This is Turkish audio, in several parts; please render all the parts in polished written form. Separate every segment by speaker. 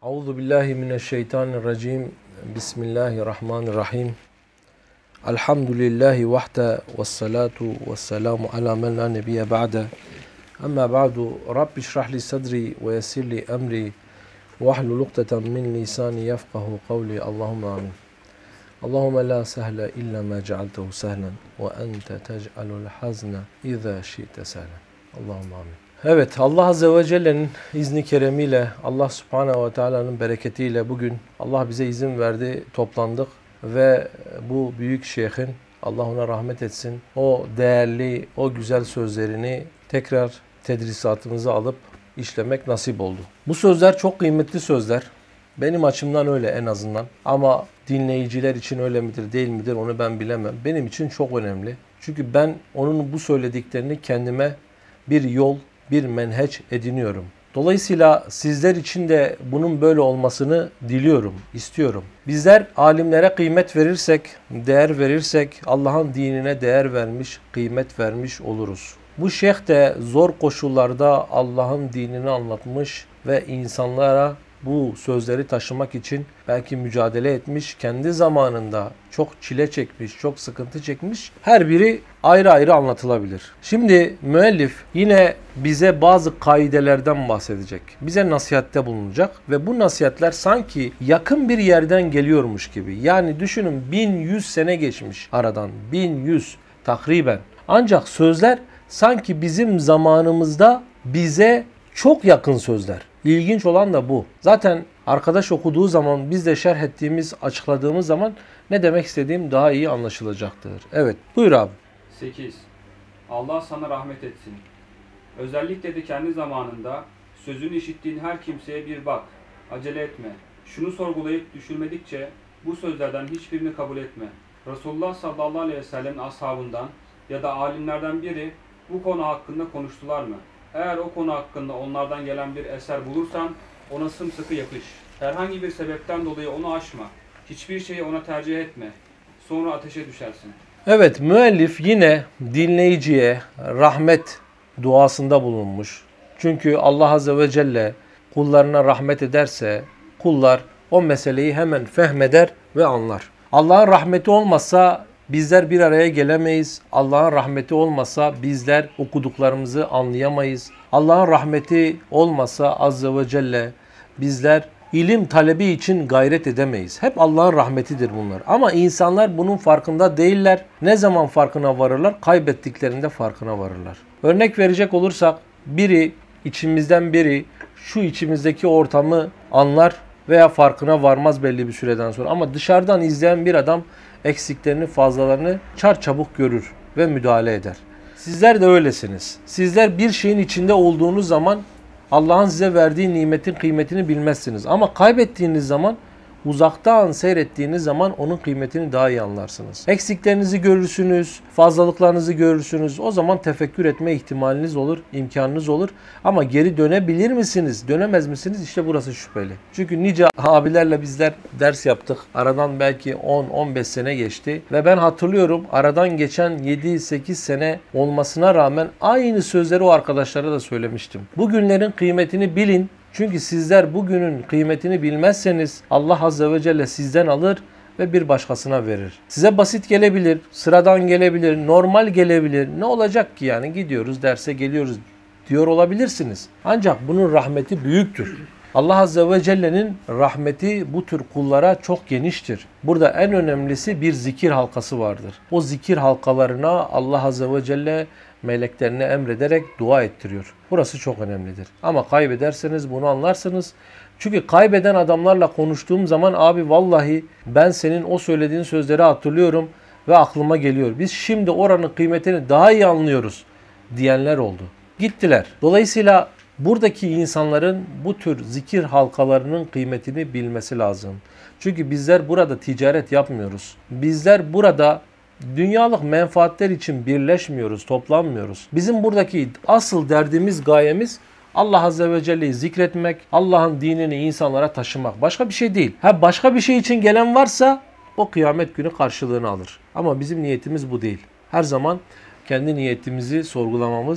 Speaker 1: Euzu billahi mineşşeytanirracim. Bismillahirrahmanirrahim. Elhamdülillahi vahde ve salatu ve selamu ala men la nebiyye ba'de. Amma ba'du. Rabbi şrah li sadri ve yessir li emri ve ahlul ukdeten min lisani yefkahu kavli. Allahumme amin. Allahumme la sehle illa ma cealtehu sehlen ve ente tec'alul hazne iza şi'te sehlen. Allahumme amin. Evet, Allah Azze ve Celle'nin izni keremiyle, Allah Subhanahu ve Teala'nın bereketiyle bugün Allah bize izin verdi, toplandık ve bu büyük şeyhin, Allah ona rahmet etsin, o değerli, o güzel sözlerini tekrar tedrisatımıza alıp işlemek nasip oldu. Bu sözler çok kıymetli sözler. Benim açımdan öyle en azından. Ama dinleyiciler için öyle midir, değil midir onu ben bilemem. Benim için çok önemli. Çünkü ben onun bu söylediklerini kendime bir yol, bir menheç ediniyorum. Dolayısıyla sizler için de bunun böyle olmasını diliyorum, istiyorum. Bizler alimlere kıymet verirsek, değer verirsek Allah'ın dinine değer vermiş, kıymet vermiş oluruz. Bu şeyh de zor koşullarda Allah'ın dinini anlatmış ve insanlara bu sözleri taşımak için belki mücadele etmiş, kendi zamanında çok çile çekmiş, çok sıkıntı çekmiş. Her biri ayrı ayrı anlatılabilir. Şimdi müellif yine bize bazı kaidelerden bahsedecek. Bize nasihatte bulunacak ve bu nasihatler sanki yakın bir yerden geliyormuş gibi. Yani düşünün 1100 sene geçmiş aradan. 1100 takriben. Ancak sözler sanki bizim zamanımızda bize çok yakın sözler. İlginç olan da bu. Zaten arkadaş okuduğu zaman biz de şerh ettiğimiz, açıkladığımız zaman ne demek istediğim daha iyi anlaşılacaktır. Evet, buyur abi.
Speaker 2: 8. Allah sana rahmet etsin. Özellikle de kendi zamanında sözünü işittiğin her kimseye bir bak, acele etme. Şunu sorgulayıp düşünmedikçe bu sözlerden hiçbirini kabul etme. Resulullah sallallahu aleyhi ve sellem'in ashabından ya da alimlerden biri bu konu hakkında konuştular mı? Eğer o konu hakkında onlardan gelen bir eser bulursan ona sımsıkı yapış. Herhangi bir sebepten dolayı onu aşma. Hiçbir şeyi ona tercih etme. Sonra ateşe düşersin.
Speaker 1: Evet, müellif yine dinleyiciye rahmet duasında bulunmuş. Çünkü Allah Azze ve Celle kullarına rahmet ederse kullar o meseleyi hemen fehmeder ve anlar. Allah'ın rahmeti olmazsa bizler bir araya gelemeyiz. Allah'ın rahmeti olmasa bizler okuduklarımızı anlayamayız. Allah'ın rahmeti olmasa Azze ve Celle bizler ilim talebi için gayret edemeyiz. Hep Allah'ın rahmetidir bunlar. Ama insanlar bunun farkında değiller. Ne zaman farkına varırlar? Kaybettiklerinde farkına varırlar. Örnek verecek olursak içimizden biri şu içimizdeki ortamı anlar veya farkına varmaz belli bir süreden sonra. Ama dışarıdan izleyen bir adam eksiklerini, fazlalarını çarçabuk görür ve müdahale eder. Sizler de öylesiniz. Sizler bir şeyin içinde olduğunuz zaman Allah'ın size verdiği nimetin kıymetini bilmezsiniz. Ama kaybettiğiniz zaman, uzaktan seyrettiğiniz zaman onun kıymetini daha iyi anlarsınız. Eksiklerinizi görürsünüz, fazlalıklarınızı görürsünüz. O zaman tefekkür etme ihtimaliniz olur, imkanınız olur. Ama geri dönebilir misiniz, dönemez misiniz? İşte burası şüpheli. Çünkü nice abilerle bizler ders yaptık. Aradan belki 10-15 sene geçti. Ve ben hatırlıyorum aradan geçen 7-8 sene olmasına rağmen aynı sözleri o arkadaşlara da söylemiştim. Bugünlerin kıymetini bilin. Çünkü sizler bugünün kıymetini bilmezseniz Allah Azze ve Celle sizden alır ve bir başkasına verir. Size basit gelebilir, sıradan gelebilir, normal gelebilir. Ne olacak ki yani gidiyoruz derse geliyoruz diyor olabilirsiniz. Ancak bunun rahmeti büyüktür. Allah Azze ve Celle'nin rahmeti bu tür kullara çok geniştir. Burada en önemlisi bir zikir halkası vardır. O zikir halkalarına Allah Azze ve Celle meleklerine emrederek dua ettiriyor. Burası çok önemlidir. Ama kaybederseniz bunu anlarsınız. Çünkü kaybeden adamlarla konuştuğum zaman abi vallahi ben senin o söylediğin sözleri hatırlıyorum ve aklıma geliyor. Biz şimdi oranın kıymetini daha iyi anlıyoruz diyenler oldu. Gittiler. Dolayısıyla buradaki insanların bu tür zikir halkalarının kıymetini bilmesi lazım. Çünkü bizler burada ticaret yapmıyoruz. Bizler burada dünyalık menfaatler için birleşmiyoruz, toplanmıyoruz. Bizim buradaki asıl derdimiz, gayemiz Allah Azze ve Celle'yi zikretmek, Allah'ın dinini insanlara taşımak. Başka bir şey değil. Başka bir şey için gelen varsa o kıyamet günü karşılığını alır. Ama bizim niyetimiz bu değil. Her zaman kendi niyetimizi sorgulamamız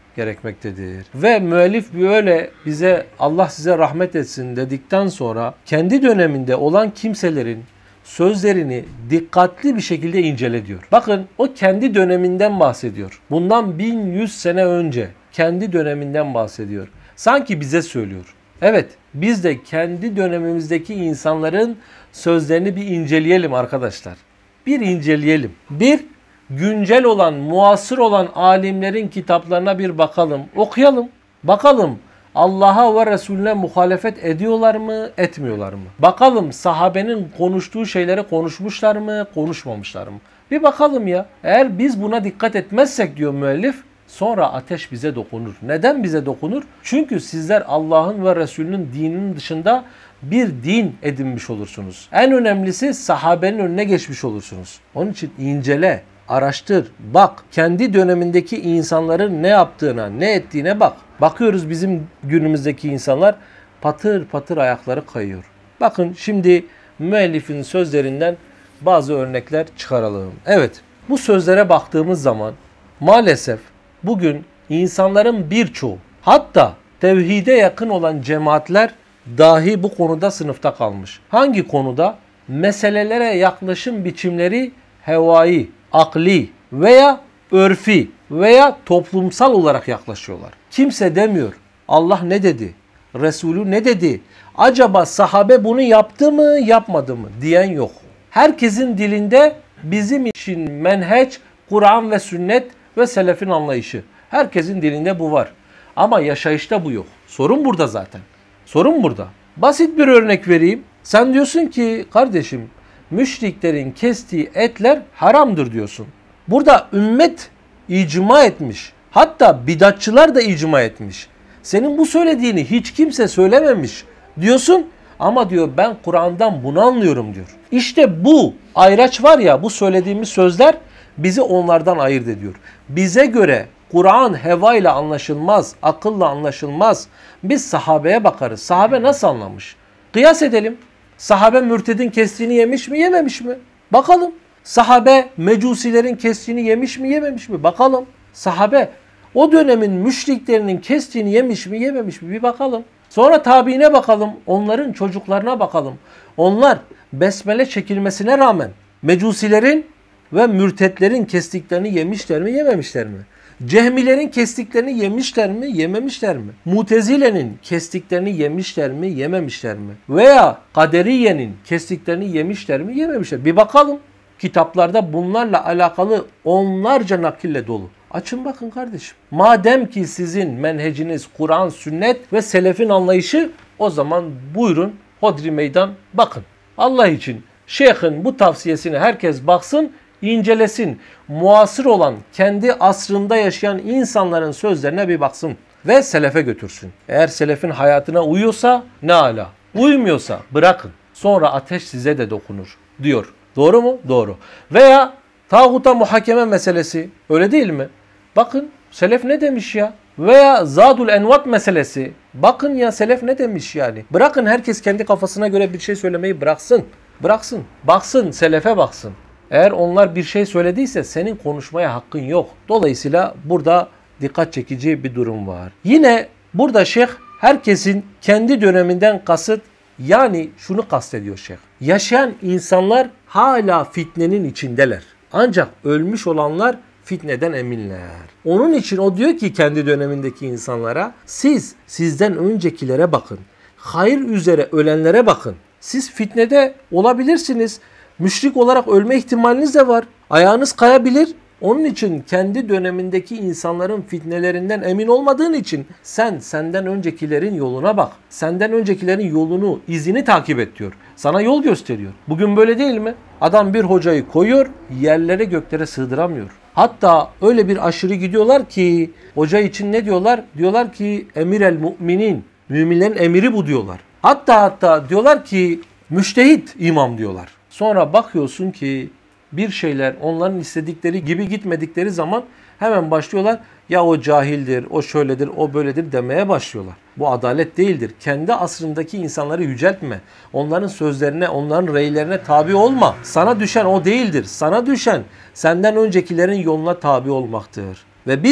Speaker 1: gerekmektedir. Ve müellif böyle bize Allah size rahmet etsin dedikten sonra kendi döneminde olan kimselerin sözlerini dikkatli bir şekilde incele diyor. Bakın o kendi döneminden bahsediyor. Bundan 1100 sene önce kendi döneminden bahsediyor. Sanki bize söylüyor. Evet, biz de kendi dönemimizdeki insanların sözlerini bir inceleyelim arkadaşlar. Bir inceleyelim. Bir, güncel olan, muasır olan alimlerin kitaplarına bir bakalım. Okuyalım. Bakalım Allah'a ve Resulüne muhalefet ediyorlar mı, etmiyorlar mı? Bakalım sahabenin konuştuğu şeyleri konuşmuşlar mı, konuşmamışlar mı? Bir bakalım ya. Eğer biz buna dikkat etmezsek diyor müellif, sonra ateş bize dokunur. Neden bize dokunur? Çünkü sizler Allah'ın ve Resulünün dininin dışında bir din edinmiş olursunuz. En önemlisi sahabenin önüne geçmiş olursunuz. Onun için incele, araştır, bak. Kendi dönemindeki insanların ne yaptığına, ne ettiğine bak. Bakıyoruz bizim günümüzdeki insanlar patır patır ayakları kayıyor. Bakın şimdi müellifin sözlerinden bazı örnekler çıkaralım. Evet, bu sözlere baktığımız zaman maalesef bugün insanların birçoğu, hatta tevhide yakın olan cemaatler dahi bu konuda sınıfta kalmış. Hangi konuda? Meselelere yaklaşım biçimleri hevai, akli veya örfi veya toplumsal olarak yaklaşıyorlar. Kimse demiyor Allah ne dedi, Resulü ne dedi, acaba sahabe bunu yaptı mı yapmadı mı diyen yok. Herkesin dilinde bizim için menheç, Kur'an ve sünnet ve selefin anlayışı. Herkesin dilinde bu var. Ama yaşayışta bu yok. Sorun burada zaten. Sorun burada. Basit bir örnek vereyim. Sen diyorsun ki kardeşim müşriklerin kestiği etler haramdır diyorsun. Burada ümmet icma etmiş. Hatta bidatçılar da icma etmiş. Senin bu söylediğini hiç kimse söylememiş diyorsun ama diyor ben Kur'an'dan bunu anlıyorum diyor. İşte bu ayraç var ya, bu söylediğimiz sözler bizi onlardan ayırt ediyor. Bize göre Kur'an heva ile anlaşılmaz, akılla anlaşılmaz. Biz sahabeye bakarız. Sahabe nasıl anlamış? Kıyas edelim. Sahabe mürtedin kestiğini yemiş mi, yememiş mi? Bakalım. Sahabe mecusilerin kestiğini yemiş mi, yememiş mi? Bakalım. Sahabe o dönemin müşriklerinin kestiğini yemiş mi, yememiş mi? Bir bakalım. Sonra tabiine bakalım. Onların çocuklarına bakalım. Onlar besmele çekilmesine rağmen mecusilerin ve mürtetlerin kestiklerini yemişler mi, yememişler mi? Cehmilerin kestiklerini yemişler mi, yememişler mi? Mutezile'nin kestiklerini yemişler mi, yememişler mi? Veya Kaderiye'nin kestiklerini yemişler mi, yememişler mi? Bir bakalım. Kitaplarda bunlarla alakalı onlarca nakille dolu. Açın bakın kardeşim. Madem ki sizin menheciniz Kur'an, sünnet ve selefin anlayışı, o zaman buyurun hodri meydan bakın. Allah için şeyhin bu tavsiyesine herkes baksın, incelesin. Muasır olan, kendi asrında yaşayan insanların sözlerine bir baksın ve selefe götürsün. Eğer selefin hayatına uyuyorsa ne ala. Uymuyorsa bırakın. Sonra ateş size de dokunur diyor. Doğru mu? Doğru. Veya tağuta muhakeme meselesi, öyle değil mi? Bakın selef ne demiş ya? Veya Zadul Envat meselesi. Bakın ya selef ne demiş yani? Bırakın herkes kendi kafasına göre bir şey söylemeyi bıraksın. Bıraksın. Baksın, selefe baksın. Eğer onlar bir şey söylediyse senin konuşmaya hakkın yok. Dolayısıyla burada dikkat çekici bir durum var. Yine burada şeyh herkesin kendi döneminden kasıt, yani şunu kastediyor şeyh. Yaşayan insanlar hala fitnenin içindeler. Ancak ölmüş olanlar fitneden eminler. Onun için o diyor ki kendi dönemindeki insanlara, siz sizden öncekilere bakın. Hayır üzere ölenlere bakın. Siz fitnede olabilirsiniz. Müşrik olarak ölme ihtimaliniz de var. Ayağınız kayabilir. Onun için kendi dönemindeki insanların fitnelerinden emin olmadığın için senden öncekilerin yoluna bak. Senden öncekilerin yolunu, izini takip et diyor. Sana yol gösteriyor. Bugün böyle değil mi? Adam bir hocayı koyuyor, yerlere göklere sığdıramıyor. Hatta öyle bir aşırı gidiyorlar ki hoca için ne diyorlar? Diyorlar ki emir el müminin. Müminlerin emiri bu diyorlar. Hatta diyorlar ki müştehit imam diyorlar. Sonra bakıyorsun ki bir şeyler onların istedikleri gibi gitmedikleri zaman hemen başlıyorlar. Ya o cahildir, o şöyledir, o böyledir demeye başlıyorlar. Bu adalet değildir. Kendi asrındaki insanları yüceltme. Onların sözlerine, onların reylerine tabi olma. Sana düşen o değildir. Sana düşen senden öncekilerin yoluna tabi olmaktır. Ve biz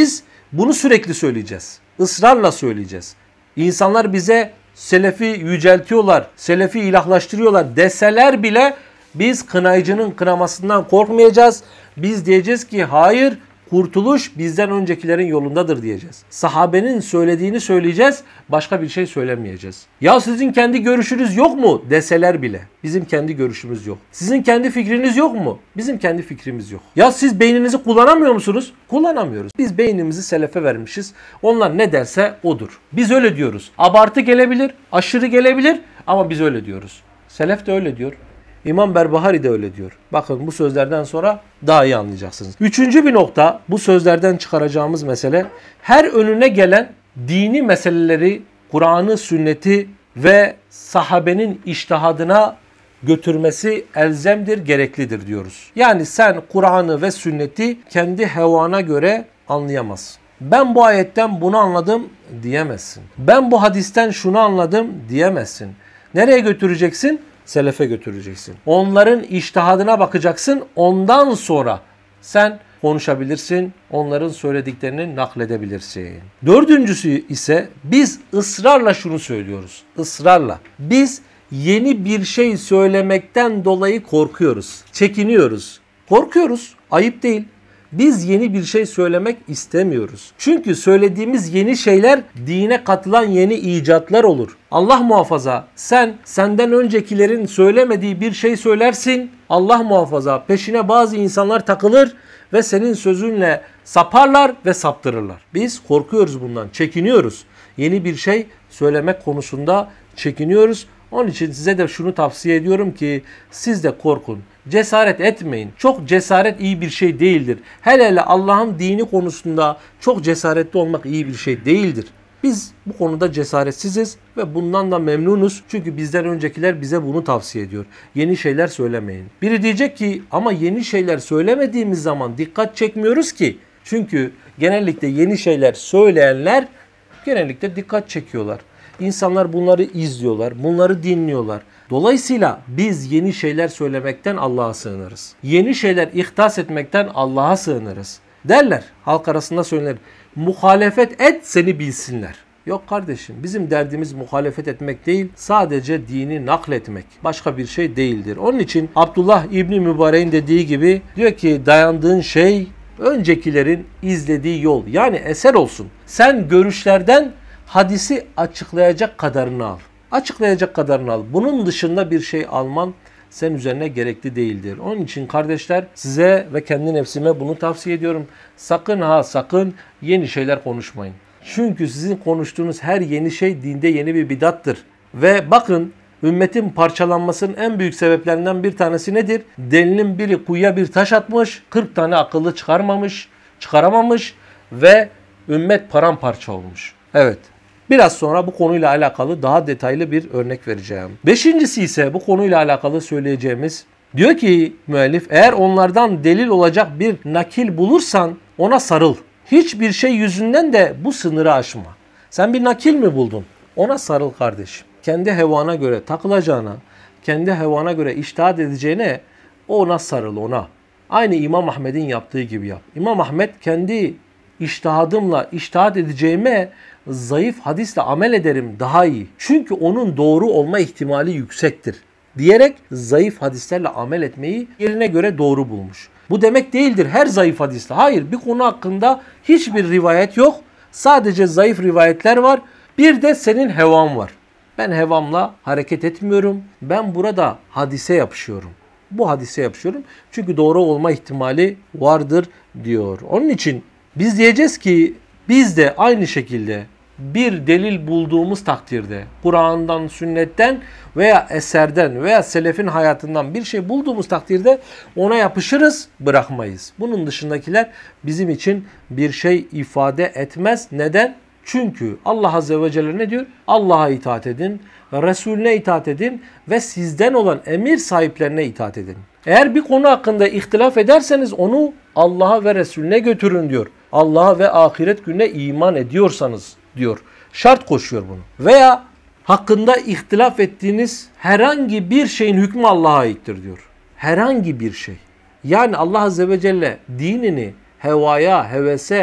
Speaker 1: Bunu sürekli söyleyeceğiz. Israrla söyleyeceğiz. İnsanlar bize selefi yüceltiyorlar, selefi ilahlaştırıyorlar deseler bile biz kınayıcının kınamasından korkmayacağız. Biz diyeceğiz ki hayır, kurtuluş bizden öncekilerin yolundadır diyeceğiz. Sahabenin söylediğini söyleyeceğiz, başka bir şey söylemeyeceğiz. Ya sizin kendi görüşünüz yok mu deseler bile bizim kendi görüşümüz yok. Sizin kendi fikriniz yok mu? Bizim kendi fikrimiz yok. Ya siz beyninizi kullanamıyor musunuz? Kullanamıyoruz. Biz beynimizi selefe vermişiz. Onlar ne derse odur. Biz öyle diyoruz. Abartı gelebilir, aşırı gelebilir ama biz öyle diyoruz. Selef de öyle diyor. İmam Berbahari de öyle diyor. Bakın bu sözlerden sonra daha iyi anlayacaksınız. Üçüncü bir nokta, bu sözlerden çıkaracağımız mesele, her önüne gelen dini meseleleri Kur'an'ı, sünneti ve sahabenin içtihadına götürmesi elzemdir, gereklidir diyoruz. Yani sen Kur'an'ı ve sünneti kendi hevana göre anlayamazsın. Ben bu ayetten bunu anladım diyemezsin. Ben bu hadisten şunu anladım diyemezsin. Nereye götüreceksin? Selefe götüreceksin. Onların içtihadına bakacaksın. Ondan sonra sen konuşabilirsin. Onların söylediklerini nakledebilirsin. Dördüncüsü ise biz ısrarla şunu söylüyoruz. Israrla. Biz yeni bir şey söylemekten dolayı korkuyoruz. Çekiniyoruz. Korkuyoruz. Ayıp değil. Biz yeni bir şey söylemek istemiyoruz. Çünkü söylediğimiz yeni şeyler dine katılan yeni icatlar olur. Allah muhafaza sen senden öncekilerin söylemediği bir şey söylersin. Allah muhafaza peşine bazı insanlar takılır ve senin sözünle saparlar ve saptırırlar. Biz korkuyoruz bundan, çekiniyoruz. Yeni bir şey söylemek konusunda çekiniyoruz. Onun için size de şunu tavsiye ediyorum ki siz de korkun. Cesaret etmeyin. Çok cesaret iyi bir şey değildir. Hele Allah'ın dini konusunda çok cesaretli olmak iyi bir şey değildir. Biz bu konuda cesaretsiziz ve bundan da memnunuz. Çünkü bizden öncekiler bize bunu tavsiye ediyor. Yeni şeyler söylemeyin. Biri diyecek ki ama yeni şeyler söylemediğimiz zaman dikkat çekmiyoruz ki. Çünkü genellikle yeni şeyler söyleyenler genellikle dikkat çekiyorlar. İnsanlar bunları izliyorlar, bunları dinliyorlar. Dolayısıyla biz yeni şeyler söylemekten Allah'a sığınırız. Yeni şeyler ihdas etmekten Allah'a sığınırız. Derler, halk arasında söylenir. Muhalefet et seni bilsinler. Yok kardeşim, bizim derdimiz muhalefet etmek değil, sadece dini nakletmek. Başka bir şey değildir. Onun için Abdullah İbni Mübarek'in dediği gibi diyor ki dayandığın şey öncekilerin izlediği yol. Yani eser olsun. Sen görüşlerden hadisi açıklayacak kadarını al. Açıklayacak kadarını al. Bunun dışında bir şey alman senin üzerine gerekli değildir. Onun için kardeşler size ve kendi nefsime bunu tavsiye ediyorum. Sakın ha sakın yeni şeyler konuşmayın. Çünkü sizin konuştuğunuz her yeni şey dinde yeni bir bidattır. Ve bakın ümmetin parçalanmasının en büyük sebeplerinden bir tanesi nedir? Delinin biri kuyuya bir taş atmış, 40 tane akıllı çıkaramamış ve ümmet paramparça olmuş. Evet. Biraz sonra bu konuyla alakalı daha detaylı bir örnek vereceğim. Beşincisi ise bu konuyla alakalı söyleyeceğimiz, diyor ki müellif, eğer onlardan delil olacak bir nakil bulursan ona sarıl. Hiçbir şey yüzünden de bu sınırı aşma. Sen bir nakil mi buldun? Ona sarıl kardeşim. Kendi hevana göre takılacağına, kendi hevana göre içtihat edeceğine ona sarıl ona. Aynı İmam Ahmed'in yaptığı gibi yap. İmam Ahmed kendi içtihadımla içtihat edeceğime zayıf hadisle amel ederim daha iyi. Çünkü onun doğru olma ihtimali yüksektir diyerek zayıf hadislerle amel etmeyi yerine göre doğru bulmuş. Bu demek değildir her zayıf hadisle. Hayır, bir konu hakkında hiçbir rivayet yok. Sadece zayıf rivayetler var. Bir de senin hevan var. Ben hevamla hareket etmiyorum. Ben burada hadise yapışıyorum. Bu hadise yapışıyorum. Çünkü doğru olma ihtimali vardır diyor. Onun için biz diyeceğiz ki biz de aynı şekilde bir delil bulduğumuz takdirde Kur'an'dan, sünnetten veya eserden veya selefin hayatından bir şey bulduğumuz takdirde ona yapışırız, bırakmayız. Bunun dışındakiler bizim için bir şey ifade etmez. Neden? Çünkü Allah Azze ve Celle ne diyor? Allah'a itaat edin, Resulüne itaat edin ve sizden olan emir sahiplerine itaat edin. Eğer bir konu hakkında ihtilaf ederseniz onu Allah'a ve Resulüne götürün diyor. Allah'a ve ahiret gününe iman ediyorsanız diyor. Şart koşuyor bunu. Veya hakkında ihtilaf ettiğiniz herhangi bir şeyin hükmü Allah'a aittir diyor. Herhangi bir şey. Yani Allah Azze ve Celle dinini hevaya, hevese,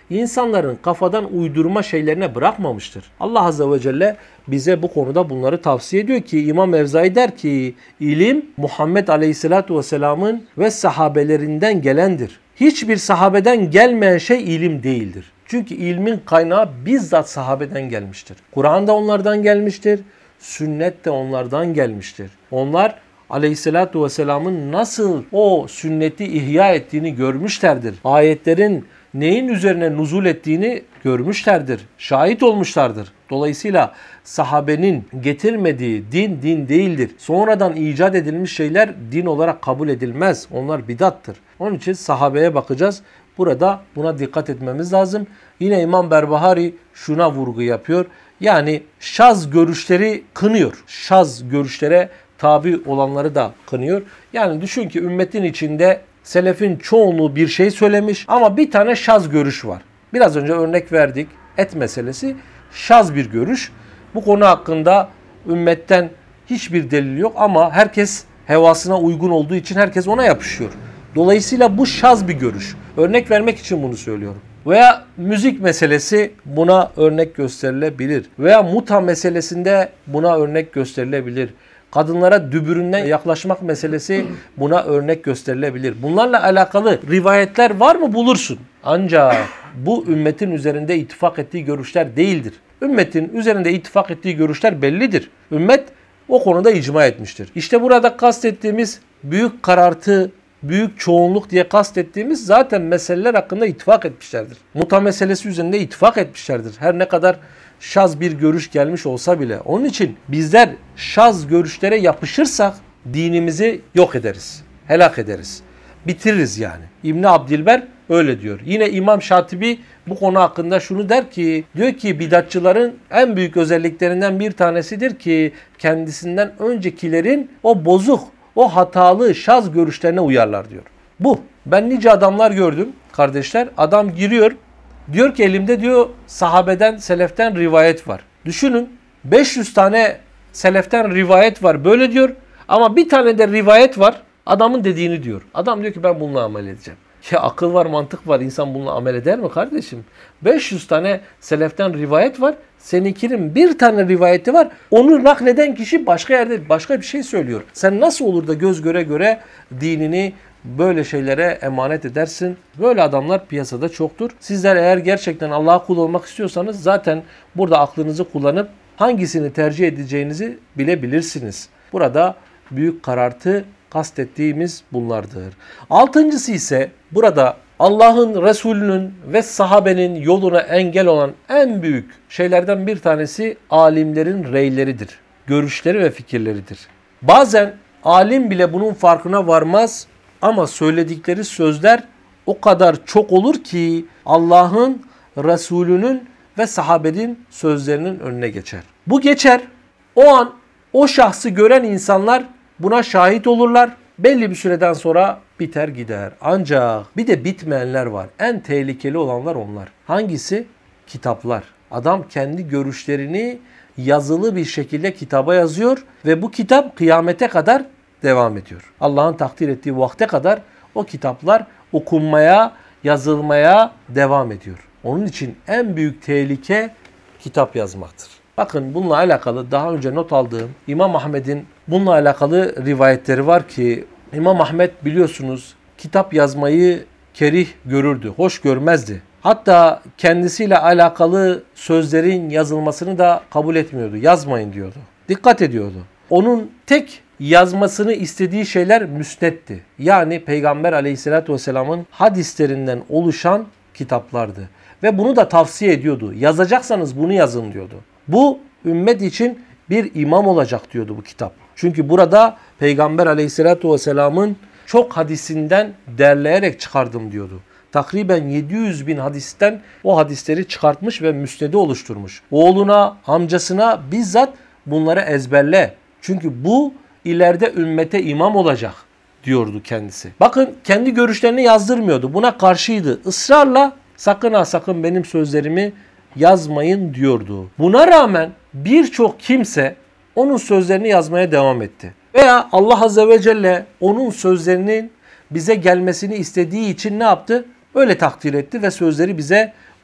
Speaker 1: insanların kafadan uydurma şeylerine bırakmamıştır. Allah Azze ve Celle bize bu konuda bunları tavsiye ediyor ki İmam Evzai der ki ilim Muhammed Aleyhisselatü Vesselam'ın ve sahabelerinden gelendir. Hiçbir sahabeden gelmeyen şey ilim değildir. Çünkü ilmin kaynağı bizzat sahabeden gelmiştir. Kur'an da onlardan gelmiştir. Sünnet de onlardan gelmiştir. Onlar Aleyhisselatü Vesselam'ın nasıl o sünneti ihya ettiğini görmüşlerdir. Ayetlerin neyin üzerine nuzul ettiğini görmüşlerdir. Şahit olmuşlardır. Dolayısıyla sahabenin getirmediği din değildir. Sonradan icat edilmiş şeyler din olarak kabul edilmez. Onlar bidattır. Onun için sahabeye bakacağız. Burada buna dikkat etmemiz lazım. Yine İmam Berbahari şuna vurgu yapıyor. Yani şaz görüşleri kınıyor. Şaz görüşlere tabi olanları da kınıyor. Yani düşün ki ümmetin içinde selefin çoğunluğu bir şey söylemiş ama bir tane şaz görüş var. Biraz önce örnek verdik. Et meselesi şaz bir görüş. Bu konu hakkında ümmetten hiçbir delil yok ama herkes hevasına uygun olduğu için herkes ona yapışıyor. Dolayısıyla bu şaz bir görüş. Örnek vermek için bunu söylüyorum. Veya müzik meselesi buna örnek gösterilebilir. Veya muta meselesinde buna örnek gösterilebilir. Kadınlara dübüründen yaklaşmak meselesi buna örnek gösterilebilir. Bunlarla alakalı rivayetler var mı bulursun. Ancak bu ümmetin üzerinde ittifak ettiği görüşler değildir. Ümmetin üzerinde ittifak ettiği görüşler bellidir. Ümmet o konuda icma etmiştir. İşte burada kastettiğimiz büyük karartı, büyük çoğunluk diye kastettiğimiz zaten meseleler hakkında ittifak etmişlerdir. Muta meselesi üzerinde ittifak etmişlerdir. Her ne kadar şaz bir görüş gelmiş olsa bile. Onun için bizler şaz görüşlere yapışırsak dinimizi yok ederiz. Helak ederiz. Bitiririz yani. İbn Abdilber öyle diyor. Yine İmam Şatibi bu konu hakkında şunu der ki, diyor ki bidatçıların en büyük özelliklerinden bir tanesidir ki kendisinden öncekilerin o bozuk, o hatalı şaz görüşlerine uyarlar diyor. Bu. Ben nice adamlar gördüm kardeşler. Adam giriyor. Diyor ki elimde diyor sahabeden, seleften rivayet var. Düşünün 500 tane seleften rivayet var böyle diyor. Ama bir tane de rivayet var adamın dediğini diyor. Adam diyor ki ben bununla amel edeceğim. Ya akıl var, mantık var. İnsan bununla amel eder mi kardeşim? 500 tane seleften rivayet var. Seninkinin bir tane rivayeti var. Onu nakleden kişi başka yerde başka bir şey söylüyor. Sen nasıl olur da göz göre göre dinini böyle şeylere emanet edersin? Böyle adamlar piyasada çoktur. Sizler eğer gerçekten Allah'a kul olmak istiyorsanız zaten burada aklınızı kullanıp hangisini tercih edeceğinizi bilebilirsiniz. Burada büyük karartı kastettiğimiz bunlardır. Altıncısı ise burada Allah'ın Resulü'nün ve sahabenin yoluna engel olan en büyük şeylerden bir tanesi alimlerin reyleridir. Görüşleri ve fikirleridir. Bazen alim bile bunun farkına varmaz ama söyledikleri sözler o kadar çok olur ki Allah'ın, Resulü'nün ve sahabenin sözlerinin önüne geçer. Bu geçer. O an o şahsı gören insanlar buna şahit olurlar. Belli bir süreden sonra biter gider. Ancak bir de bitmeyenler var. En tehlikeli olanlar onlar. Hangisi? Kitaplar. Adam kendi görüşlerini yazılı bir şekilde kitaba yazıyor ve bu kitap kıyamete kadar devam ediyor. Allah'ın takdir ettiği vakte kadar o kitaplar okunmaya, yazılmaya devam ediyor. Onun için en büyük tehlike kitap yazmaktır. Bakın bununla alakalı daha önce not aldığım İmam Ahmed'in bununla alakalı rivayetleri var ki İmam Ahmed biliyorsunuz kitap yazmayı kerih görürdü, hoş görmezdi. Hatta kendisiyle alakalı sözlerin yazılmasını da kabul etmiyordu. Yazmayın diyordu. Dikkat ediyordu. Onun tek yazmasını istediği şeyler müsnetti. Yani Peygamber Aleyhisselatü Vesselam'ın hadislerinden oluşan kitaplardı. Ve bunu da tavsiye ediyordu. Yazacaksanız bunu yazın diyordu. Bu ümmet için bir imam olacak diyordu bu kitap. Çünkü burada Peygamber Aleyhisselatü Vesselam'ın çok hadisinden derleyerek çıkardım diyordu. Takriben 700 bin hadisten o hadisleri çıkartmış ve müsnedi oluşturmuş. Oğluna, amcasına bizzat bunları ezberle. Çünkü bu ileride ümmete imam olacak diyordu kendisi. Bakın kendi görüşlerini yazdırmıyordu. Buna karşıydı. Israrla sakın ha sakın benim sözlerimi yazmayın diyordu. Buna rağmen birçok kimse onun sözlerini yazmaya devam etti. Veya Allah Azze ve Celle onun sözlerinin bize gelmesini istediği için ne yaptı? Öyle takdir etti ve sözleri bize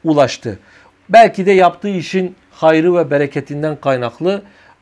Speaker 1: ulaştı. Belki de yaptığı işin hayrı ve bereketinden kaynaklı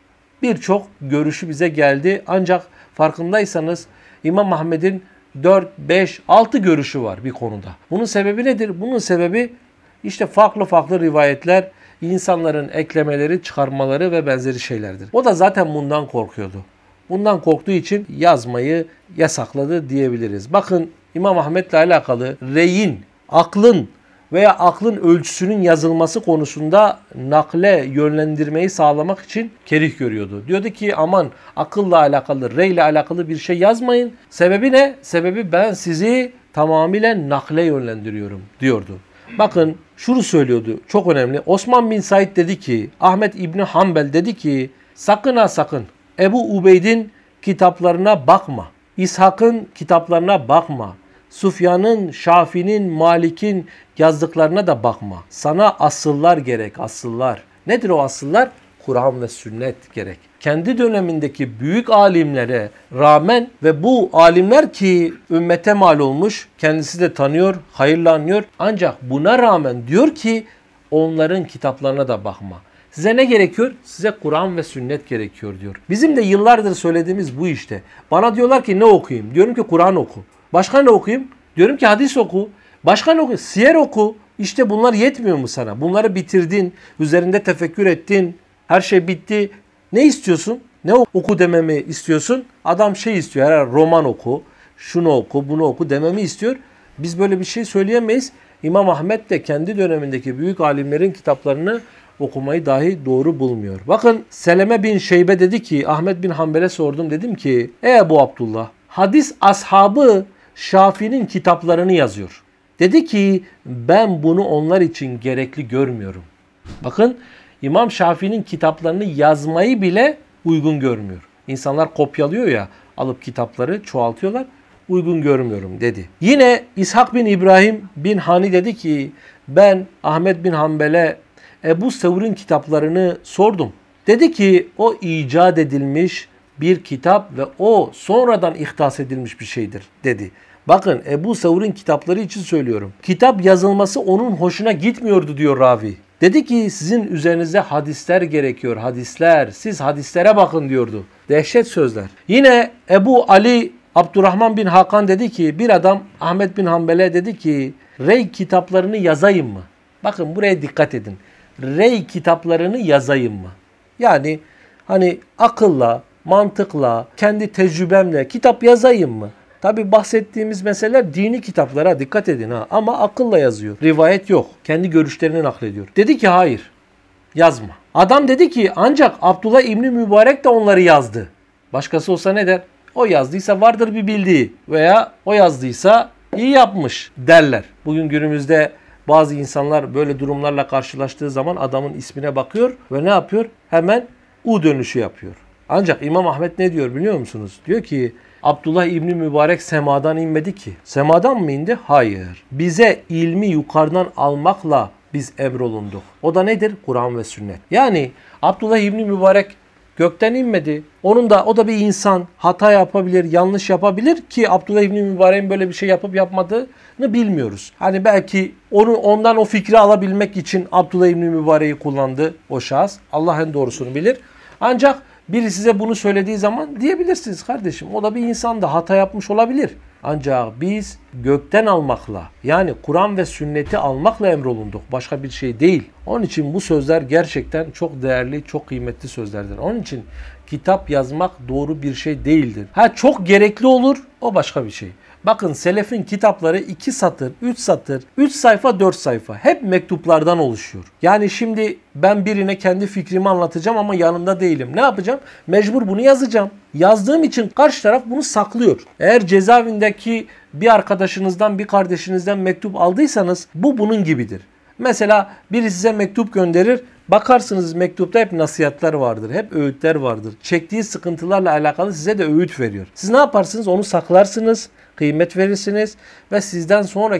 Speaker 1: birçok görüşü bize geldi. Ancak farkındaysanız İmam Ahmed'in 4, 5, 6 görüşü var bir konuda. Bunun sebebi nedir? Bunun sebebi işte farklı rivayetler, insanların eklemeleri, çıkarmaları ve benzeri şeylerdir. O da zaten bundan korkuyordu. Bundan korktuğu için yazmayı yasakladı diyebiliriz. Bakın İmam Ahmed'le alakalı reyin, aklın veya aklın ölçüsünün yazılması konusunda nakle yönlendirmeyi sağlamak için kerih görüyordu. Diyordu ki aman akılla alakalı, reyle alakalı bir şey yazmayın. Sebebi ne? Sebebi ben sizi tamamıyla nakle yönlendiriyorum diyordu. Bakın şunu söylüyordu, çok önemli. Osman bin Said dedi ki, Ahmet İbni Hanbel dedi ki, sakın ha sakın Ebu Ubeyd'in kitaplarına bakma. İshak'ın kitaplarına bakma. Sufyan'ın, Şafi'nin, Malik'in yazdıklarına da bakma. Sana asıllar gerek, asıllar. Nedir o asıllar? Kur'an ve sünnet gerek. Kendi dönemindeki büyük alimlere rağmen ve bu alimler ki ümmete mal olmuş, kendisi de tanıyor, hayırlı anlıyor. Ancak buna rağmen diyor ki onların kitaplarına da bakma. Size ne gerekiyor? Size Kur'an ve sünnet gerekiyor diyor. Bizim de yıllardır söylediğimiz bu işte. Bana diyorlar ki ne okuyayım? Diyorum ki Kur'an oku. Başka ne okuyayım? Diyorum ki hadis oku. Başka ne okuyayım? Siyer oku. İşte bunlar yetmiyor mu sana? Bunları bitirdin, üzerinde tefekkür ettin, her şey bitti. Ne istiyorsun? Ne oku dememi istiyorsun? Adam şey istiyor, herhalde roman oku, şunu oku, bunu oku dememi istiyor. Biz böyle bir şey söyleyemeyiz. İmam Ahmed de kendi dönemindeki büyük alimlerin kitaplarını okumayı dahi doğru bulmuyor. Bakın Seleme bin Şeybe dedi ki, Ahmed bin Hanbel'e sordum, dedim ki ey Ebu Abdullah, hadis ashabı Şafii'nin kitaplarını yazıyor. Dedi ki ben bunu onlar için gerekli görmüyorum. Bakın İmam Şafii'nin kitaplarını yazmayı bile uygun görmüyor. İnsanlar kopyalıyor ya, alıp kitapları çoğaltıyorlar. Uygun görmüyorum dedi. Yine İshak bin İbrahim bin Hani dedi ki ben Ahmed bin Hanbel'e Ebu Sevr'in kitaplarını sordum. Dedi ki o icat edilmiş bir kitap ve o sonradan ihdas edilmiş bir şeydir dedi. Bakın Ebu Sevr'in kitapları için söylüyorum. Kitap yazılması onun hoşuna gitmiyordu diyor ravi. Dedi ki sizin üzerinize hadisler gerekiyor, hadisler. Siz hadislere bakın diyordu. Dehşet sözler. Yine Ebu Ali Abdurrahman bin Hakan dedi ki bir adam Ahmed bin Hanbel'e dedi ki Rey kitaplarını yazayım mı? Bakın buraya dikkat edin. Rey kitaplarını yazayım mı? Yani hani akılla, mantıkla, kendi tecrübemle kitap yazayım mı? Tabi bahsettiğimiz meseleler dini kitaplara dikkat edin ha. Ama akılla yazıyor. Rivayet yok. Kendi görüşlerini naklediyor. Dedi ki hayır. Yazma. Adam dedi ki ancak Abdullah İbni Mübarek de onları yazdı. Başkası olsa ne der? O yazdıysa vardır bir bildiği veya o yazdıysa iyi yapmış derler. Bugün günümüzde bazı insanlar böyle durumlarla karşılaştığı zaman adamın ismine bakıyor ve ne yapıyor? Hemen U dönüşü yapıyor. Ancak İmam Ahmed ne diyor biliyor musunuz? Diyor ki Abdullah İbni Mübarek semadan inmedi ki. Semadan mı indi? Hayır. Bize ilmi yukarıdan almakla biz emrolunduk. O da nedir? Kur'an ve sünnet. Yani Abdullah İbni Mübarek gökten inmedi. O da bir insan. Hata yapabilir, yanlış yapabilir ki Abdullah İbni Mübarek'in böyle bir şey yapıp yapmadığını bilmiyoruz. Hani belki ondan o fikri alabilmek için Abdullah İbni Mübarek'i kullandı o şahıs. Allah en doğrusunu bilir. Ancak biri size bunu söylediği zaman diyebilirsiniz kardeşim o da bir insan da hata yapmış olabilir. Ancak biz gökten almakla yani Kur'an ve sünneti almakla emrolunduk. Başka bir şey değil. Onun için bu sözler gerçekten çok değerli, çok kıymetli sözlerdir. Onun için kitap yazmak doğru bir şey değildir. Çok gerekli olur o başka bir şey. Bakın selefin kitapları 2 satır, 3 satır, 3 sayfa, 4 sayfa. Hep mektuplardan oluşuyor. Yani şimdi ben birine kendi fikrimi anlatacağım ama yanında değilim. Ne yapacağım? Mecbur bunu yazacağım. Yazdığım için karşı taraf bunu saklıyor. Eğer cezaevindeki bir arkadaşınızdan, bir kardeşinizden mektup aldıysanız bu bunun gibidir. Mesela biri size mektup gönderir. Bakarsınız mektupta hep nasihatler vardır, hep öğütler vardır. Çektiği sıkıntılarla alakalı size de öğüt veriyor. Siz ne yaparsınız? Onu saklarsınız, kıymet verirsiniz ve sizden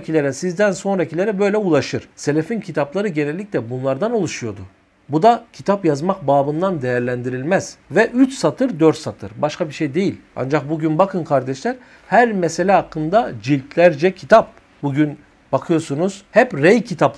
Speaker 1: sonrakilere böyle ulaşır. Selefin kitapları genellikle bunlardan oluşuyordu. Bu da kitap yazmak babından değerlendirilmez. Ve 3 satır 4 satır. Başka bir şey değil. Ancak bugün bakın kardeşler her mesele hakkında ciltlerce kitap. Bugün bakıyorsunuz hep rey kitapları.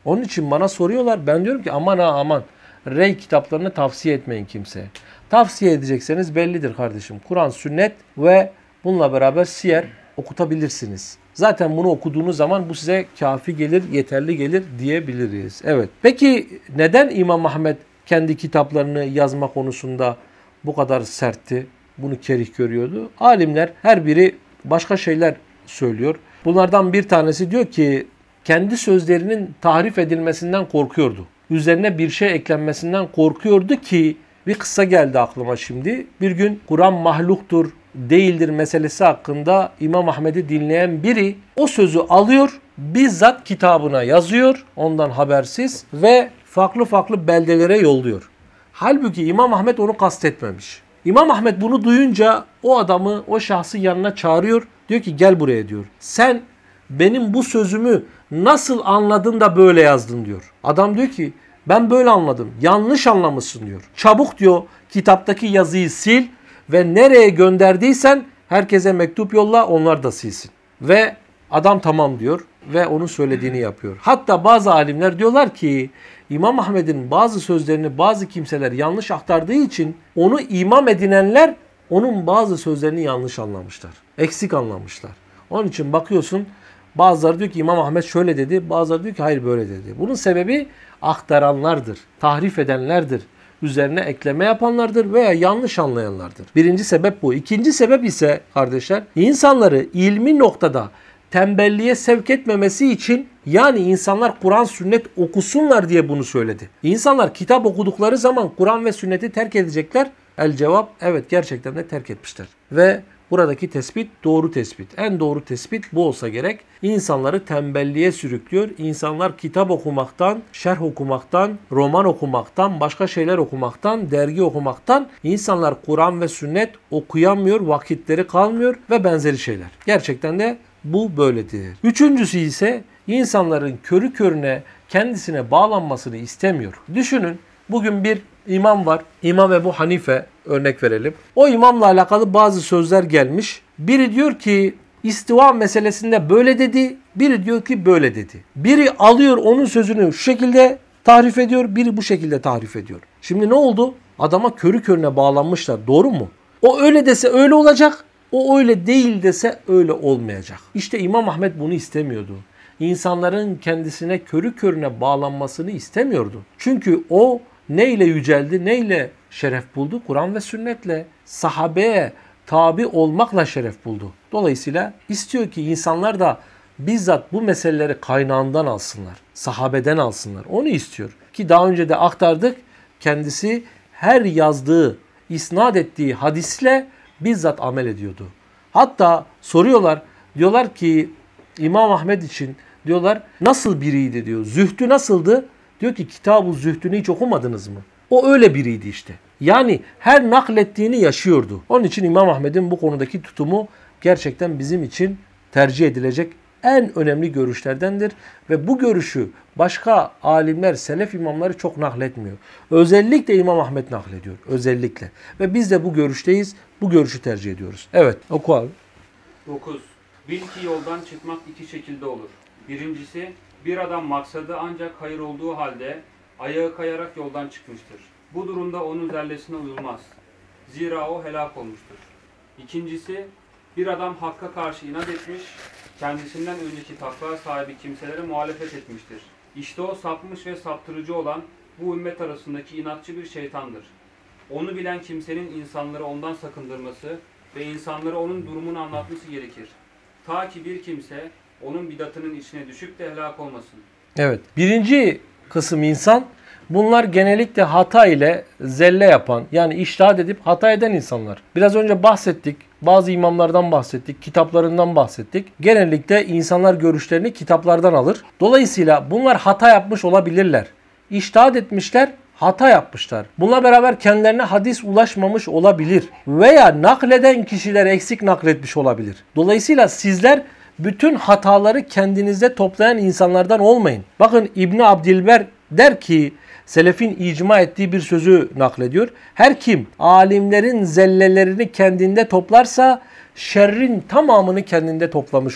Speaker 1: Onun için bana soruyorlar. Ben diyorum ki aman ha aman. Rey kitaplarını tavsiye etmeyin kimseye. Tavsiye edecekseniz bellidir kardeşim. Kur'an, sünnet ve bununla beraber siyer okutabilirsiniz. Zaten bunu okuduğunuz zaman bu size kafi gelir, yeterli gelir diyebiliriz. Evet. Peki neden İmam Ahmed kendi kitaplarını yazma konusunda bu kadar sertti? Bunu kerih görüyordu. Alimler her biri başka şeyler söylüyor. Bunlardan bir tanesi diyor ki kendi sözlerinin tahrif edilmesinden korkuyordu. Üzerine bir şey eklenmesinden korkuyordu ki bir kıssa geldi aklıma şimdi. Bir gün Kur'an mahluktur, değildir meselesi hakkında İmam Ahmed'i dinleyen biri o sözü alıyor, bizzat kitabına yazıyor, ondan habersiz ve farklı farklı beldelere yolluyor. Halbuki İmam Ahmed onu kastetmemiş. İmam Ahmed bunu duyunca o adamı, o şahsı yanına çağırıyor. Diyor ki gel buraya diyor. Sen benim bu sözümü nasıl anladın da böyle yazdın diyor. Adam diyor ki ben böyle anladım. Yanlış anlamışsın diyor. Çabuk diyor kitaptaki yazıyı sil ve nereye gönderdiysen herkese mektup yolla, onlar da silsin. Ve adam tamam diyor ve onun söylediğini yapıyor. Hatta bazı alimler diyorlar ki İmam Ahmed'in bazı sözlerini bazı kimseler yanlış aktardığı için onu imam edinenler onun bazı sözlerini yanlış anlamışlar. Eksik anlamışlar. Onun için bakıyorsun bazıları diyor ki İmam Ahmed şöyle dedi, bazıları diyor ki hayır böyle dedi. Bunun sebebi aktaranlardır, tahrif edenlerdir, üzerine ekleme yapanlardır veya yanlış anlayanlardır. Birinci sebep bu. İkinci sebep ise kardeşler insanları ilmi noktada tembelliğe sevk etmemesi için, yani insanlar Kur'an sünnet okusunlar diye bunu söyledi. İnsanlar kitap okudukları zaman Kur'an ve sünneti terk edecekler. El cevap evet, gerçekten de terk etmişler. Ve buradaki tespit doğru tespit. En doğru tespit bu olsa gerek. İnsanları tembelliğe sürüklüyor. İnsanlar kitap okumaktan, şerh okumaktan, roman okumaktan, başka şeyler okumaktan, dergi okumaktan insanlar Kur'an ve sünnet okuyamıyor, vakitleri kalmıyor ve benzeri şeyler. Gerçekten de bu böyledir. Üçüncüsü ise insanların körü körüne kendisine bağlanmasını istemiyor. Düşünün, bugün bir imam var. İmam Ebu Hanife örnek verelim. O imamla alakalı bazı sözler gelmiş. Biri diyor ki istiva meselesinde böyle dedi. Biri diyor ki böyle dedi. Biri alıyor onun sözünü şu şekilde tahrif ediyor. Biri bu şekilde tahrif ediyor. Şimdi ne oldu? Adama körü körüne bağlanmışlar. Doğru mu? O öyle dese öyle olacak. O öyle değil dese öyle olmayacak. İşte İmam Ahmed bunu istemiyordu. İnsanların kendisine körü körüne bağlanmasını istemiyordu. Çünkü o neyle yüceldi, neyle şeref buldu? Kur'an ve sünnetle, sahabeye tabi olmakla şeref buldu. Dolayısıyla istiyor ki insanlar da bizzat bu meseleleri kaynağından alsınlar. Sahabeden alsınlar. Onu istiyor. Ki daha önce de aktardık. Kendisi her yazdığı, isnat ettiği hadisle bizzat amel ediyordu. Hatta soruyorlar, diyorlar ki İmam Ahmed için diyorlar nasıl biriydi diyor. Zühdü nasıldı? Diyor ki Kitab-ı Zühdü'nü hiç okumadınız mı? O öyle biriydi işte. Yani her naklettiğini yaşıyordu. Onun için İmam Ahmed'in bu konudaki tutumu gerçekten bizim için tercih edilecek en önemli görüşlerdendir. Ve bu görüşü başka alimler, selef imamları çok nakletmiyor. Özellikle İmam Ahmed naklediyor. Özellikle. Ve biz de bu görüşteyiz. Bu görüşü tercih ediyoruz. Evet, oku abi.
Speaker 2: 9. Bil ki yoldan çıkmak iki şekilde olur. Birincisi, bir adam maksadı ancak hayır olduğu halde ayağı kayarak yoldan çıkmıştır. Bu durumda onun zerresine uyulmaz. Zira o helak olmuştur. İkincisi, bir adam hakka karşı inat etmiş, kendisinden önceki takva sahibi kimselere muhalefet etmiştir. İşte o sapmış ve saptırıcı olan bu ümmet arasındaki inatçı bir şeytandır. Onu bilen kimsenin insanları ondan sakındırması ve insanlara onun durumunu anlatması gerekir. Ta ki bir kimse onun bidatının içine düşüp de helak olmasın.
Speaker 1: Evet. Birinci kısım insan, bunlar genellikle hata ile zelle yapan, yani içtihat edip hata eden insanlar. Biraz önce bahsettik. Bazı imamlardan bahsettik. Kitaplarından bahsettik. Genellikle insanlar görüşlerini kitaplardan alır. Dolayısıyla bunlar hata yapmış olabilirler. İçtihat etmişler, hata yapmışlar. Bununla beraber kendilerine hadis ulaşmamış olabilir. Veya nakleden kişiler eksik nakletmiş olabilir. Dolayısıyla sizler bütün hataları kendinizde toplayan insanlardan olmayın. Bakın İbn Abdilber der ki, selefin icma ettiği bir sözü naklediyor. Her kim alimlerin zellelerini kendinde toplarsa şerrin tamamını kendinde toplamış olur.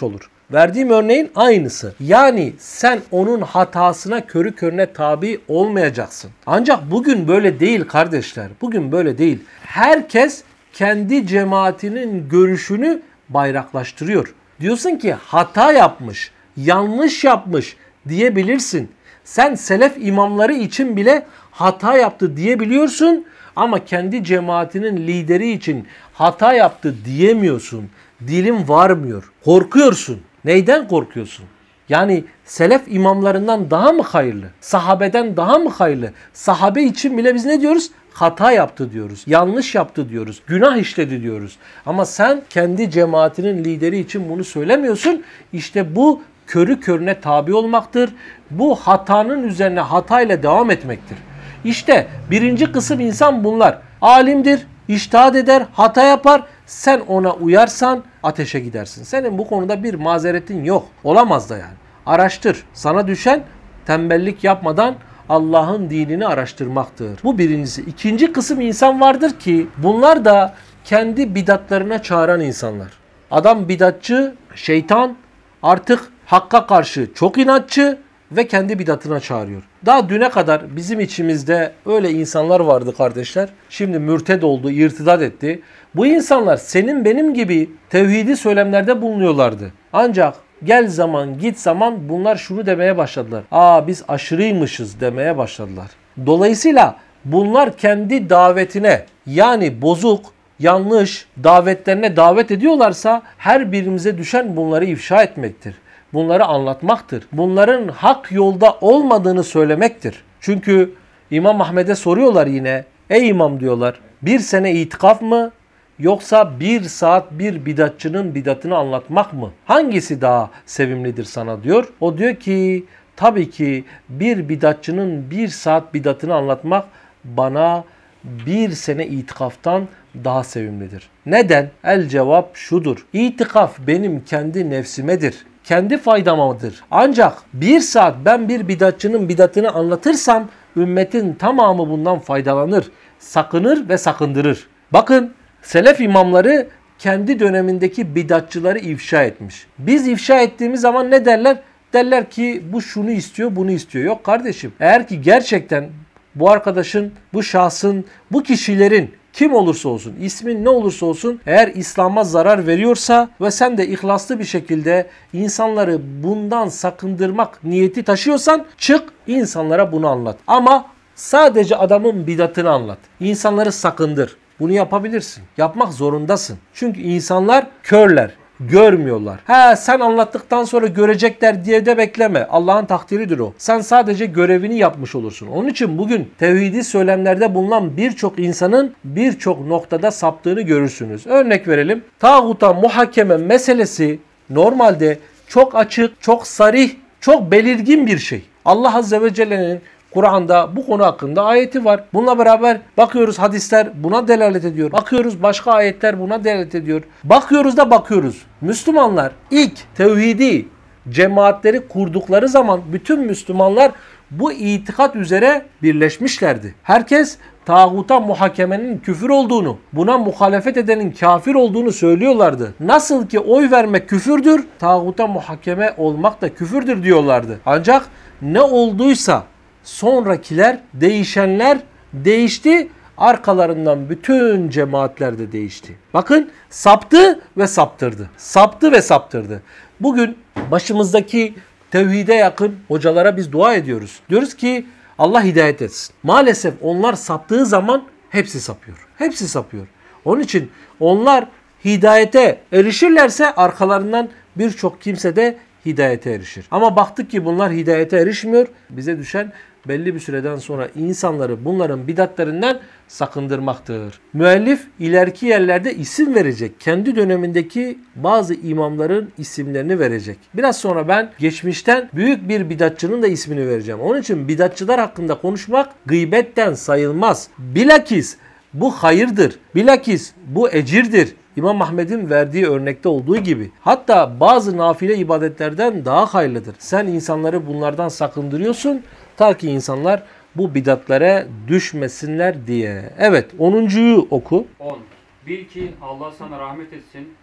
Speaker 1: Verdiğim örneğin aynısı. Yani sen onun hatasına körü körüne tabi olmayacaksın. Ancak bugün böyle değil kardeşler. Bugün böyle değil. Herkes kendi cemaatinin görüşünü bayraklaştırıyor. Diyorsun ki hata yapmış, yanlış yapmış diyebilirsin. Sen selef imamları için bile hata yaptı diyebiliyorsun ama kendi cemaatinin lideri için hata yaptı diyemiyorsun. Dilin varmıyor. Korkuyorsun. Neyden korkuyorsun? Yani selef imamlarından daha mı hayırlı? Sahabeden daha mı hayırlı? Sahabe için bile biz ne diyoruz? Hata yaptı diyoruz. Yanlış yaptı diyoruz. Günah işledi diyoruz. Ama sen kendi cemaatinin lideri için bunu söylemiyorsun. İşte bu körü körüne tabi olmaktır. Bu hatanın üzerine hatayla devam etmektir. İşte birinci kısım insan bunlar. Alimdir, içtihat eder, hata yapar. Sen ona uyarsan ateşe gidersin. Senin bu konuda bir mazeretin yok. Olamaz da yani. Araştır. Sana düşen tembellik yapmadan Allah'ın dinini araştırmaktır. Bu birincisi. İkinci kısım insan vardır ki bunlar da kendi bidatlarına çağıran insanlar. Adam bidatçı, şeytan, artık hakka karşı çok inatçı ve kendi bidatına çağırıyor. Daha düne kadar bizim içimizde öyle insanlar vardı kardeşler. Şimdi mürted oldu, irtidat etti. Bu insanlar senin benim gibi tevhidi söylemlerde bulunuyorlardı. Ancak gel zaman git zaman bunlar şunu demeye başladılar. Biz aşırıymışız demeye başladılar. Dolayısıyla bunlar kendi davetine yani bozuk, yanlış davetlerine davet ediyorlarsa her birimize düşen bunları ifşa etmektir. Bunları anlatmaktır. Bunların hak yolda olmadığını söylemektir. Çünkü İmam Ahmed'e soruyorlar yine. Ey imam diyorlar, bir sene itikaf mı yoksa bir saat bir bidatçının bidatını anlatmak mı? Hangisi daha sevimlidir sana diyor. O diyor ki tabii ki bir bidatçının bir saat bidatını anlatmak bana bir sene itikaftan daha sevimlidir. Neden? El cevap şudur. İtikaf benim kendi nefsimedir. Kendi faydamadır. Ancak bir saat ben bir bidatçının bidatını anlatırsam ümmetin tamamı bundan faydalanır. Sakınır ve sakındırır. Bakın selef imamları kendi dönemindeki bidatçıları ifşa etmiş. Biz ifşa ettiğimiz zaman ne derler? Derler ki bu şunu istiyor, bunu istiyor. Yok kardeşim. Eğer ki gerçekten bu arkadaşın, bu şahsın, bu kişilerin kim olursa olsun, ismin ne olursa olsun eğer İslam'a zarar veriyorsa ve sen de ihlaslı bir şekilde insanları bundan sakındırmak niyeti taşıyorsan çık insanlara bunu anlat. Ama sadece adamın bidatını anlat. İnsanları sakındır. Bunu yapabilirsin. Yapmak zorundasın. Çünkü insanlar körler. Görmüyorlar. Sen anlattıktan sonra görecekler diye de bekleme. Allah'ın takdiridir o. Sen sadece görevini yapmış olursun. Onun için bugün tevhidi söylemlerde bulunan birçok insanın birçok noktada saptığını görürsünüz. Örnek verelim. Tağuta muhakeme meselesi normalde çok açık, çok sarih, çok belirgin bir şey. Allah Azze ve Celle'nin Kur'an'da bu konu hakkında ayeti var. Bununla beraber bakıyoruz hadisler buna delalet ediyor. Bakıyoruz başka ayetler buna delalet ediyor. Bakıyoruz da bakıyoruz. Müslümanlar ilk tevhidi cemaatleri kurdukları zaman bütün Müslümanlar bu itikat üzere birleşmişlerdi. Herkes tağuta muhakemenin küfür olduğunu, buna muhalefet edenin kafir olduğunu söylüyorlardı. Nasıl ki oy vermek küfürdür, tağuta muhakeme olmak da küfürdür diyorlardı. Ancak ne olduysa sonrakiler, değişenler değişti. Arkalarından bütün cemaatler de değişti. Bakın saptı ve saptırdı. Saptı ve saptırdı. Bugün başımızdaki tevhide yakın hocalara biz dua ediyoruz. Diyoruz ki Allah hidayet etsin. Maalesef onlar saptığı zaman hepsi sapıyor. Hepsi sapıyor. Onun için onlar hidayete erişirlerse arkalarından birçok kimse de hidayete erişir. Ama baktık ki bunlar hidayete erişmiyor. Bize düşen belli bir süreden sonra insanları bunların bidatlerinden sakındırmaktır. Müellif ileriki yerlerde isim verecek. Kendi dönemindeki bazı imamların isimlerini verecek. Biraz sonra ben geçmişten büyük bir bidatçının da ismini vereceğim. Onun için bidatçılar hakkında konuşmak gıybetten sayılmaz. Bilakis bu hayırdır. Bilakis bu ecirdir. İmam Ahmed'in verdiği örnekte olduğu gibi. Hatta bazı nafile ibadetlerden daha hayırlıdır. Sen insanları bunlardan sakındırıyorsun ta ki insanlar bu bidatlere düşmesinler diye. Evet 10.'yu oku.
Speaker 2: 10. Bil ki Allah sana rahmet etsin.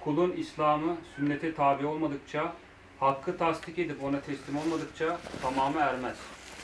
Speaker 2: kulun İslam'ı sünnete tabi olmadıkça, hakkı tasdik edip ona teslim olmadıkça tamamı ermez.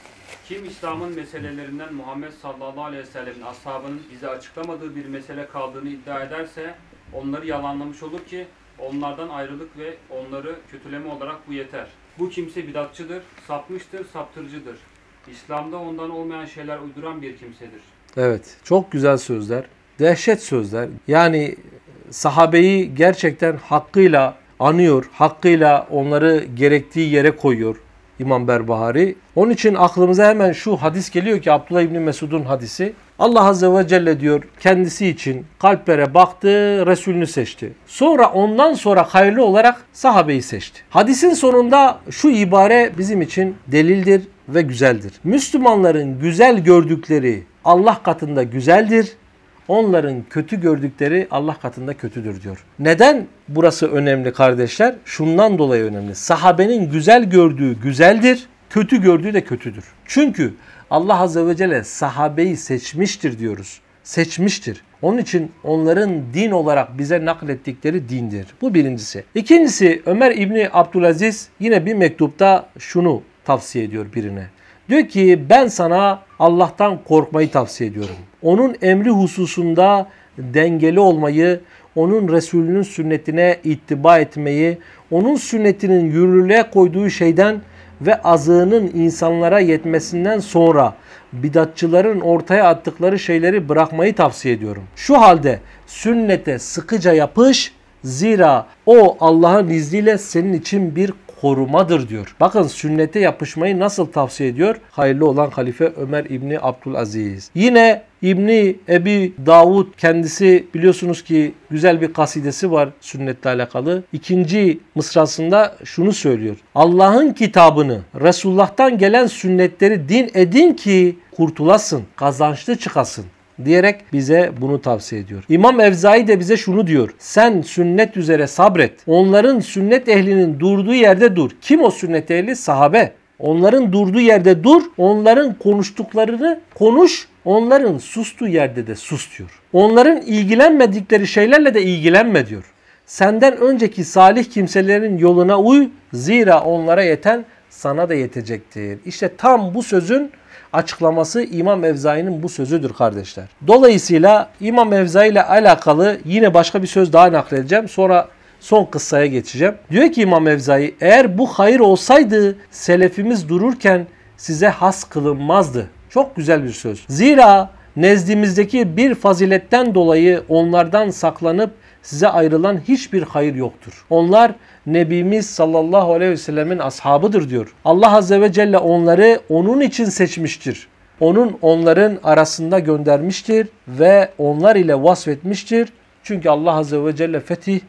Speaker 2: Kim İslam'ın meselelerinden Muhammed sallallahu aleyhi ve sellemin ashabının bize açıklamadığı bir mesele kaldığını iddia ederse onları yalanlamış olur ki onlardan ayrılık ve onları kötüleme olarak bu yeter. Bu kimse bidatçıdır, sapmıştır, saptırıcıdır. İslam'da ondan olmayan şeyler uyduran bir kimsedir.
Speaker 1: Evet, çok güzel sözler, dehşet sözler. Yani sahabeyi gerçekten hakkıyla anıyor, hakkıyla onları gerektiği yere koyuyor İmam Berbahari. Onun için aklımıza hemen şu hadis geliyor ki Abdullah İbni Mesud'un hadisi. Allah Azze ve Celle diyor kendisi için kalplere baktı, Resulünü seçti. Sonra ondan sonra hayırlı olarak sahabeyi seçti. Hadisin sonunda şu ibare bizim için delildir ve güzeldir. Müslümanların güzel gördükleri Allah katında güzeldir. Onların kötü gördükleri Allah katında kötüdür diyor. Neden burası önemli kardeşler? Şundan dolayı önemli. Sahabenin güzel gördüğü güzeldir, kötü gördüğü de kötüdür. Çünkü Allah Azze ve Celle sahabeyi seçmiştir diyoruz. Seçmiştir. Onun için onların din olarak bize naklettikleri dindir. Bu birincisi. İkincisi Ömer İbni Abdülaziz yine bir mektupta şunu tavsiye ediyor birine. Diyor ki ben sana Allah'tan korkmayı tavsiye ediyorum. Onun emri hususunda dengeli olmayı, onun Resulünün sünnetine ittiba etmeyi, onun sünnetinin yürürlüğe koyduğu şeyden ve azığının insanlara yetmesinden sonra bidatçıların ortaya attıkları şeyleri bırakmayı tavsiye ediyorum. Şu halde sünnete sıkıca yapış, zira o Allah'ın izniyle senin için bir korumadır diyor. Bakın sünnete yapışmayı nasıl tavsiye ediyor? Hayırlı olan halife Ömer İbni Abdülaziz. Yine İbni Ebi Davud kendisi biliyorsunuz ki güzel bir kasidesi var sünnetle alakalı. İkinci mısrasında şunu söylüyor. Allah'ın kitabını, Resulullah'tan gelen sünnetleri din edin ki kurtulasın, kazançlı çıkasın diyerek bize bunu tavsiye ediyor. İmam Evzai de bize şunu diyor. Sen sünnet üzere sabret. Onların sünnet ehlinin durduğu yerde dur. Kim o sünnet ehli? Sahabe. Onların durduğu yerde dur. Onların konuştuklarını konuş. Onların sustuğu yerde de sus diyor. Onların ilgilenmedikleri şeylerle de ilgilenme diyor. Senden önceki salih kimselerin yoluna uy. Zira onlara yeten sana da yetecektir. İşte tam bu sözün açıklaması İmam Evzai'nin bu sözüdür kardeşler. Dolayısıyla İmam Evzai ile alakalı yine başka bir söz daha nakledeceğim. Sonra son kıssaya geçeceğim. Diyor ki İmam Evzai, eğer bu hayır olsaydı selefimiz dururken size has kılınmazdı. Çok güzel bir söz. Zira nezdimizdeki bir faziletten dolayı onlardan saklanıp size ayrılan hiçbir hayır yoktur. Onlar Nebimiz sallallahu aleyhi ve sellemin ashabıdır diyor. Allah Azze ve Celle onları onun için seçmiştir. Onların arasında göndermiştir ve onlar ile vasfetmiştir. Çünkü Allah Azze ve Celle Fetih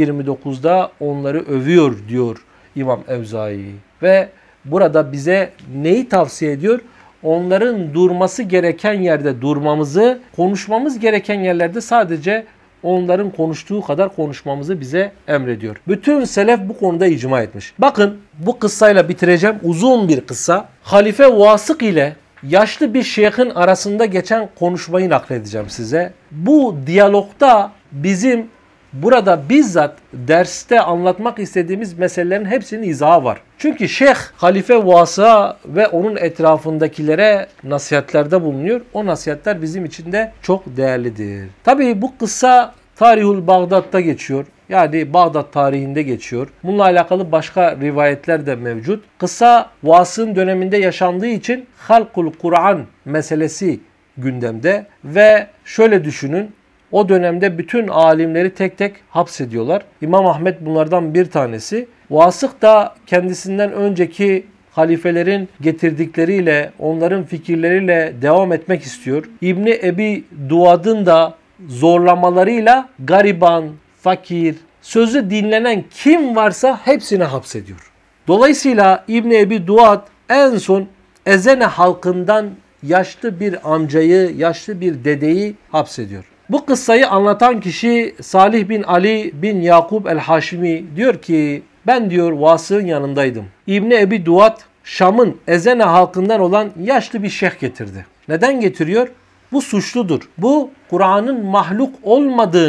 Speaker 1: 29'da onları övüyor diyor İmam Evzai. Ve burada bize neyi tavsiye ediyor? Onların durması gereken yerde durmamızı, konuşmamız gereken yerlerde sadece onların konuştuğu kadar konuşmamızı bize emrediyor. Bütün selef bu konuda icma etmiş. Bakın bu kıssayla bitireceğim. Uzun bir kıssa. Halife Vasık ile yaşlı bir şeyhin arasında geçen konuşmayı nakledeceğim size. Bu diyalogda bizim burada bizzat derste anlatmak istediğimiz meselelerin hepsinin izahı var. Çünkü Şeyh Halife Vasık'a ve onun etrafındakilere nasihatlerde bulunuyor. O nasihatler bizim için de çok değerlidir. Tabii bu kıssa Tarihul Bağdat'ta geçiyor. Yani Bağdat tarihinde geçiyor. Bununla alakalı başka rivayetler de mevcut. Kıssa Vasık'ın döneminde yaşandığı için Halkul Kur'an meselesi gündemde ve şöyle düşünün. O dönemde bütün alimleri tek tek hapsediyorlar. İmam Ahmed bunlardan bir tanesi. Vasık da kendisinden önceki halifelerin getirdikleriyle, onların fikirleriyle devam etmek istiyor. İbni Ebi Duad'ın da zorlamalarıyla gariban, fakir, sözü dinlenen kim varsa hepsini hapsediyor. Dolayısıyla İbni Ebi Duad en son Ezene halkından yaşlı bir amcayı, yaşlı bir dedeyi hapsediyor. Bu kıssayı anlatan kişi Salih bin Ali bin Yakub el-Haşimi diyor ki ben diyor Vasık'ın yanındaydım. İbni Ebi Duad Şam'ın Ezene halkından olan yaşlı bir şeyh getirdi. Neden getiriyor? Bu suçludur. Bu Kur'an'ın mahluk olmadığını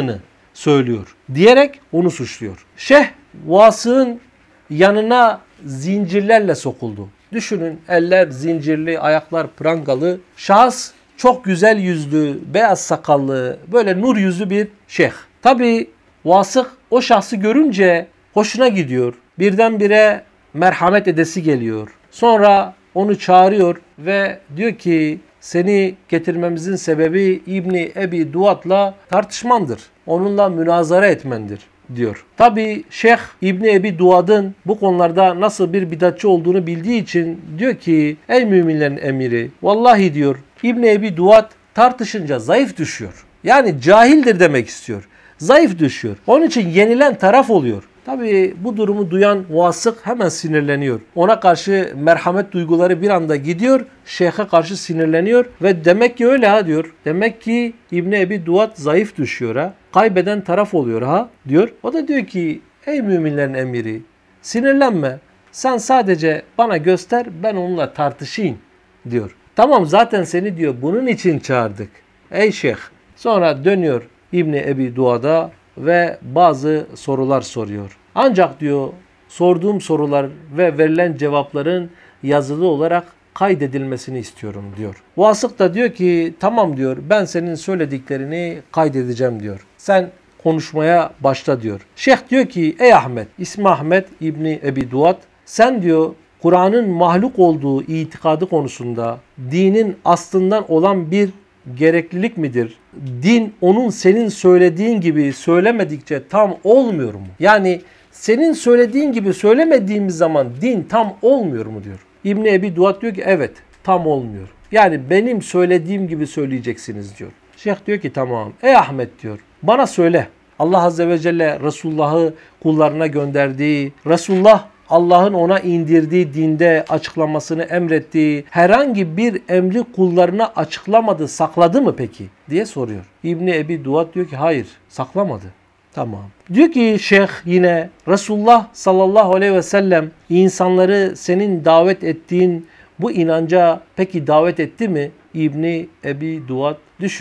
Speaker 1: söylüyor diyerek onu suçluyor. Şeyh Vasık'ın yanına zincirlerle sokuldu. Düşünün, eller zincirli, ayaklar prangalı. Şahıs çok güzel yüzlü, beyaz sakallı, böyle nur yüzlü bir şeyh. Tabi Vasık o şahsı görünce hoşuna gidiyor. Birdenbire merhamet edesi geliyor. Sonra onu çağırıyor ve diyor ki seni getirmemizin sebebi İbni Ebi Duat'la tartışmandır. Onunla münazara etmendir diyor. Tabi Şeyh İbni Ebi Duad'ın bu konularda nasıl bir bidatçı olduğunu bildiği için diyor ki ey müminlerin emiri, vallahi diyor İbni Ebi Duad tartışınca zayıf düşüyor. Yani cahildir demek istiyor. Zayıf düşüyor. Onun için yenilen taraf oluyor. Tabii bu durumu duyan Vasık hemen sinirleniyor. Ona karşı merhamet duyguları bir anda gidiyor. Şeyh'e karşı sinirleniyor ve demek ki öyle ha diyor. Demek ki İbni Ebi Duad zayıf düşüyor ha. Kaybeden taraf oluyor ha diyor. O da diyor ki ey müminlerin emiri, sinirlenme. Sen sadece bana göster, ben onunla tartışayım diyor. Tamam, zaten seni diyor bunun için çağırdık ey şeyh. Sonra dönüyor İbni Ebi Duad'a ve bazı sorular soruyor. Ancak diyor sorduğum sorular ve verilen cevapların yazılı olarak kaydedilmesini istiyorum diyor. Vasık da diyor ki tamam diyor, ben senin söylediklerini kaydedeceğim diyor. Sen konuşmaya başla diyor. Şeyh diyor ki ey Ahmet, ismi Ahmet İbni Ebi Duad, sen diyor Kur'an'ın mahluk olduğu itikadı konusunda dinin aslından olan bir gereklilik midir? Din onun senin söylediğin gibi söylemedikçe tam olmuyor mu? Yani senin söylediğin gibi söylemediğimiz zaman din tam olmuyor mu diyor. İbni Ebi Duad diyor ki evet, tam olmuyor. Yani benim söylediğim gibi söyleyeceksiniz diyor. Şeyh diyor ki tamam ey Ahmet diyor, bana söyle. Allah Azze ve Celle Resulullah'ı kullarına gönderdiği, Resulullah Allah'ın ona indirdiği dinde açıklamasını emrettiği herhangi bir emri kullarına açıklamadı, sakladı mı peki diye soruyor. İbni Ebi Duad diyor ki hayır, saklamadı. Tamam. Diyor ki şeyh yine Resulullah sallallahu aleyhi ve sellem insanları senin davet ettiğin bu inanca peki davet etti mi? İbni Ebi Duad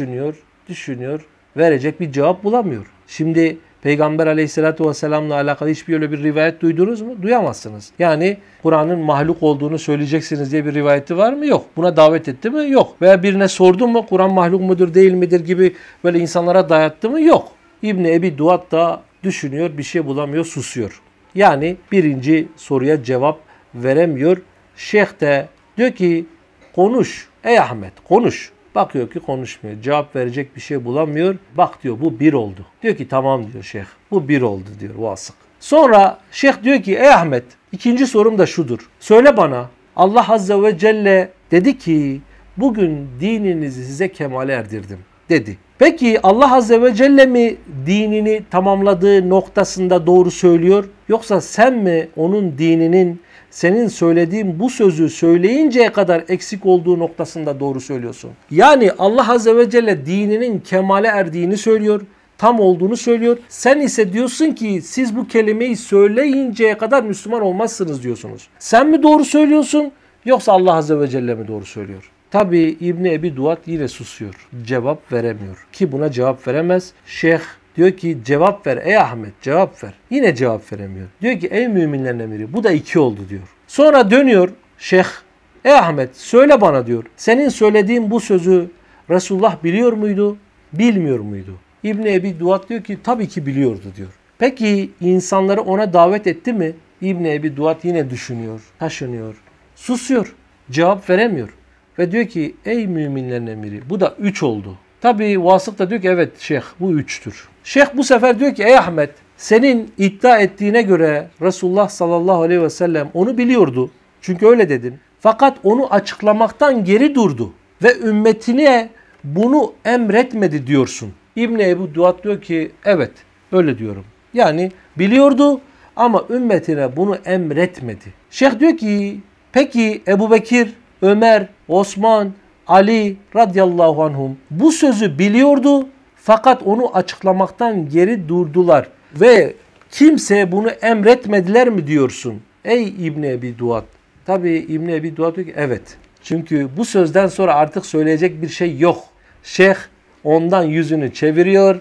Speaker 1: düşünüyor, verecek bir cevap bulamıyor. Şimdi Peygamber aleyhissalatü vesselam'la alakalı hiçbir öyle bir rivayet duydunuz mu? Duyamazsınız. Yani Kur'an'ın mahluk olduğunu söyleyeceksiniz diye bir rivayeti var mı? Yok. Buna davet etti mi? Yok. Veya birine sordu mu? Kur'an mahluk mudur değil midir gibi böyle insanlara dayattı mı? Yok. İbni Ebi Duad da düşünüyor, bir şey bulamıyor, susuyor. Yani birinci soruya cevap veremiyor. Şeyh de diyor ki konuş ey Ahmet, konuş. Bakıyor ki konuşmuyor. Cevap verecek bir şey bulamıyor. Bak diyor bu bir oldu. Diyor ki tamam diyor şeyh. Bu bir oldu diyor Vasık. Sonra şeyh diyor ki ey Ahmet, ikinci sorum da şudur. Söyle bana, Allah Azze ve Celle dedi ki bugün dininizi size kemale erdirdim dedi. Peki Allah Azze ve Celle mi dinini tamamladığı noktasında doğru söylüyor? Yoksa sen mi onun dininin senin söylediğin bu sözü söyleyinceye kadar eksik olduğu noktasında doğru söylüyorsun? Yani Allah Azze ve Celle dininin kemale erdiğini söylüyor, tam olduğunu söylüyor. Sen ise diyorsun ki siz bu kelimeyi söyleyinceye kadar Müslüman olmazsınız diyorsunuz. Sen mi doğru söylüyorsun yoksa Allah Azze ve Celle mi doğru söylüyor? Tabi İbni Ebi Duad yine susuyor. Cevap veremiyor. Ki buna cevap veremez. Şeyh diyor ki cevap ver ey Ahmet, cevap ver. Yine cevap veremiyor. Diyor ki ey müminlerin emiri, bu da iki oldu diyor. Sonra dönüyor şeyh, ey Ahmet söyle bana diyor. Senin söylediğin bu sözü Resulullah biliyor muydu, bilmiyor muydu? İbni Ebi Duad diyor ki tabii ki biliyordu diyor. Peki insanları ona davet etti mi? İbni Ebi Duad yine düşünüyor, taşınıyor, susuyor, cevap veremiyor. Ve diyor ki ey müminlerin emiri, bu da 3 oldu. Tabi Vasık da diyor ki evet şeyh, bu 3'tür. Şeyh bu sefer diyor ki ey Ahmet, senin iddia ettiğine göre Resulullah sallallahu aleyhi ve sellem onu biliyordu. Çünkü öyle dedin. Fakat onu açıklamaktan geri durdu. Ve ümmetine bunu emretmedi diyorsun. İbni Ebu Duad diyor ki evet öyle diyorum. Yani biliyordu ama ümmetine bunu emretmedi. Şeyh diyor ki peki Ebu Bekir, Ömer, Osman, Ali radıyallahu anhum bu sözü biliyordu fakat onu açıklamaktan geri durdular ve kimseye bunu emretmediler mi diyorsun ey İbni Ebi Duad? Tabi İbni Ebi Duad diyor ki evet. Çünkü bu sözden sonra artık söyleyecek bir şey yok. Şeyh ondan yüzünü çeviriyor,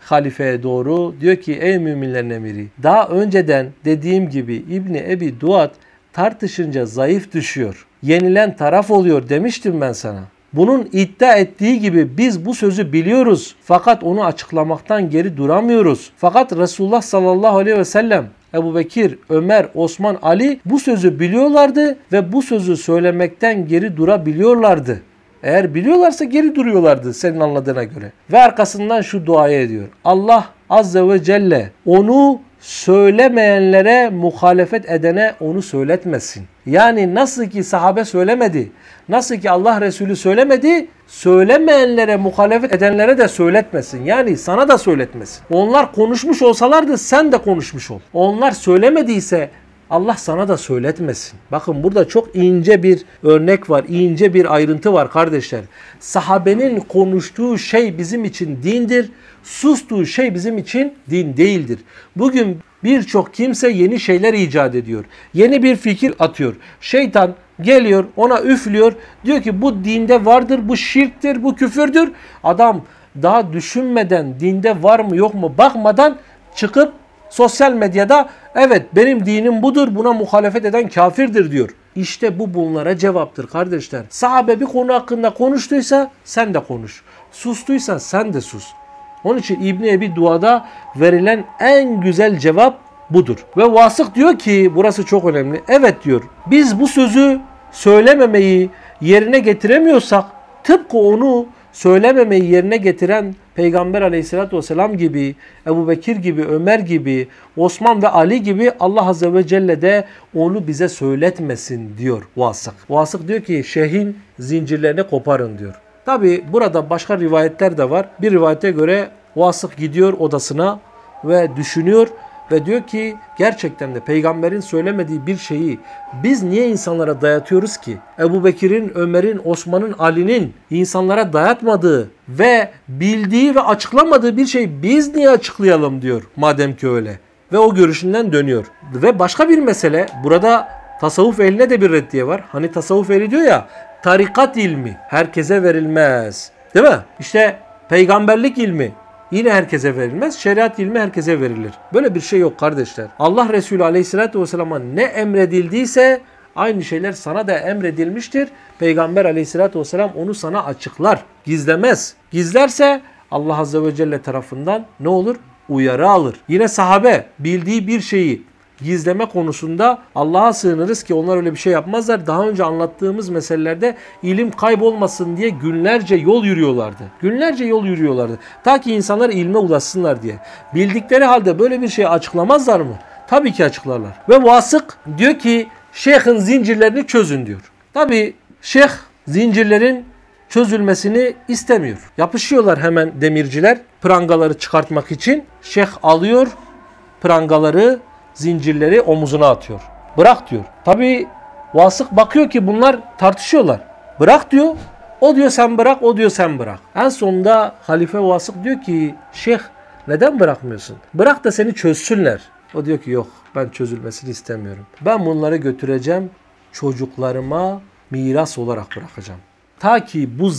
Speaker 1: halifeye doğru. Diyor ki ey müminlerin emiri, daha önceden dediğim gibi İbni Ebi Duat tartışınca zayıf düşüyor. Yenilen taraf oluyor demiştim ben sana. Bunun iddia ettiği gibi biz bu sözü biliyoruz. Fakat onu açıklamaktan geri duramıyoruz. Fakat Resulullah sallallahu aleyhi ve sellem, Ebu Bekir, Ömer, Osman, Ali bu sözü biliyorlardı ve bu sözü söylemekten geri durabiliyorlardı. Eğer biliyorlarsa geri duruyorlardı senin anladığına göre. Ve arkasından şu duayı ediyor. Allah azze ve celle onu söylemeyenlere muhalefet edene onu söyletmesin. Yani nasıl ki sahabe söylemedi, nasıl ki Allah Resulü söylemedi, söylemeyenlere muhalefet edenlere de söyletmesin. Yani sana da söyletmesin. Onlar konuşmuş olsalardı sen de konuşmuş ol. Onlar söylemediyse Allah sana da söyletmesin. Bakın burada çok ince bir örnek var, ince bir ayrıntı var kardeşler. Sahabenin konuştuğu şey bizim için dindir, sustuğu şey bizim için din değildir. Bugün birçok kimse yeni şeyler icat ediyor. Yeni bir fikir atıyor. Şeytan geliyor, ona üflüyor. Diyor ki bu dinde vardır, bu şirktir, bu küfürdür. Adam daha düşünmeden, dinde var mı yok mu bakmadan çıkıp sosyal medyada evet benim dinim budur, buna muhalefet eden kafirdir diyor. İşte bu bunlara cevaptır kardeşler. Sahabe bir konu hakkında konuştuysa sen de konuş. Sustuysa sen de sus. Onun için İbni Ebi Dua'da verilen en güzel cevap budur. Ve Vasık diyor ki burası çok önemli. Evet diyor biz bu sözü söylememeyi yerine getiremiyorsak tıpkı onu söylememeyi yerine getiren Peygamber aleyhissalatü vesselam gibi, Ebu Bekir gibi, Ömer gibi, Osman ve Ali gibi Allah azze ve celle de onu bize söyletmesin diyor Vasık. Vasık diyor ki şeyhin zincirlerini koparın diyor. Tabi burada başka rivayetler de var. Bir rivayete göre Vasık gidiyor odasına ve düşünüyor ve diyor ki gerçekten de peygamberin söylemediği bir şeyi biz niye insanlara dayatıyoruz ki? Ebu Bekir'in, Ömer'in, Osman'ın, Ali'nin insanlara dayatmadığı ve bildiği ve açıklamadığı bir şey biz niye açıklayalım diyor madem ki öyle. Ve o görüşünden dönüyor. Ve başka bir mesele burada tasavvuf ehline de bir reddiye var. Hani tasavvuf ehli diyor ya tarikat ilmi herkese verilmez. Değil mi? İşte peygamberlik ilmi yine herkese verilmez. Şeriat ilmi herkese verilir. Böyle bir şey yok kardeşler. Allah Resulü aleyhissalatü vesselam'a ne emredildiyse aynı şeyler sana da emredilmiştir. Peygamber aleyhissalatü vesselam onu sana açıklar. Gizlemez. Gizlerse Allah azze ve celle tarafından ne olur? Uyarı alır. Yine sahabe bildiği bir şeyi gizleme konusunda Allah'a sığınırız ki onlar öyle bir şey yapmazlar. Daha önce anlattığımız meselelerde ilim kaybolmasın diye günlerce yol yürüyorlardı. Günlerce yol yürüyorlardı. Ta ki insanlar ilme ulaşsınlar diye. Bildikleri halde böyle bir şey açıklamazlar mı? Tabii ki açıklarlar. Ve Vasık diyor ki şeyhin zincirlerini çözün diyor. Tabii şeyh zincirlerin çözülmesini istemiyor. Yapışıyorlar hemen demirciler prangaları çıkartmak için. Şeyh alıyor prangaları, zincirleri omuzuna atıyor. Bırak diyor. Tabii Vasık bakıyor ki bunlar tartışıyorlar. Bırak diyor. O diyor sen bırak, o diyor sen bırak. En sonunda Halife Vasık diyor ki şeyh neden bırakmıyorsun? Bırak da seni çözsünler. O diyor ki yok ben çözülmesini istemiyorum. Ben bunları götüreceğim çocuklarıma miras olarak bırakacağım. Ta ki bu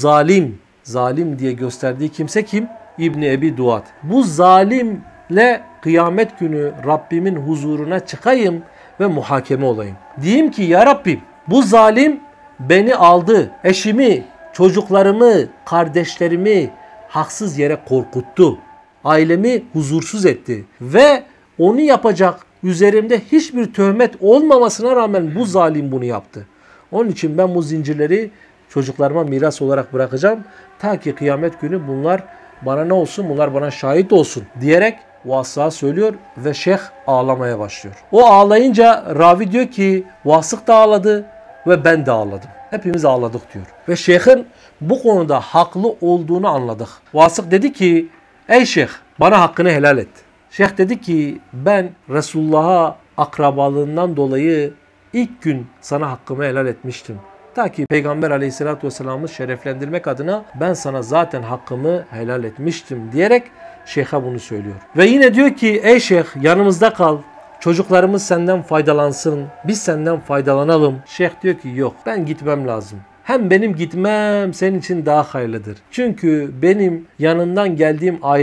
Speaker 1: zalim diye gösterdiği kimse kim? İbni Ebi Duat. Bu zalimle kıyamet günü Rabbimin huzuruna çıkayım ve muhakeme olayım. Diyeyim ki ya Rabbim bu zalim beni aldı, eşimi, çocuklarımı, kardeşlerimi haksız yere korkuttu. Ailemi huzursuz etti ve onu yapacak üzerimde hiçbir töhmet olmamasına rağmen bu zalim bunu yaptı. Onun için ben bu zincirleri çocuklarıma miras olarak bırakacağım. Ta ki kıyamet günü bunlar bana ne olsun, bunlar bana şahit olsun diyerek Vasık'a söylüyor ve şeyh ağlamaya başlıyor. O ağlayınca ravi diyor ki Vasık da ağladı ve ben de ağladım. Hepimiz ağladık diyor. Ve şeyhin bu konuda haklı olduğunu anladık. Vasık dedi ki ey şeyh bana hakkını helal et. Şeyh dedi ki ben Resulullah'a akrabalığından dolayı ilk gün sana hakkımı helal etmiştim. Ta ki Peygamber aleyhissalatü vesselam'ı şereflendirmek adına ben sana zaten hakkımı helal etmiştim diyerek şeyhe bunu söylüyor. Ve yine diyor ki ey şeyh yanımızda kal. Çocuklarımız senden faydalansın. Biz senden faydalanalım. Şeyh diyor ki yok ben gitmem lazım. Hem benim gitmem senin için daha hayırlıdır. Çünkü benim yanından geldiğim ailem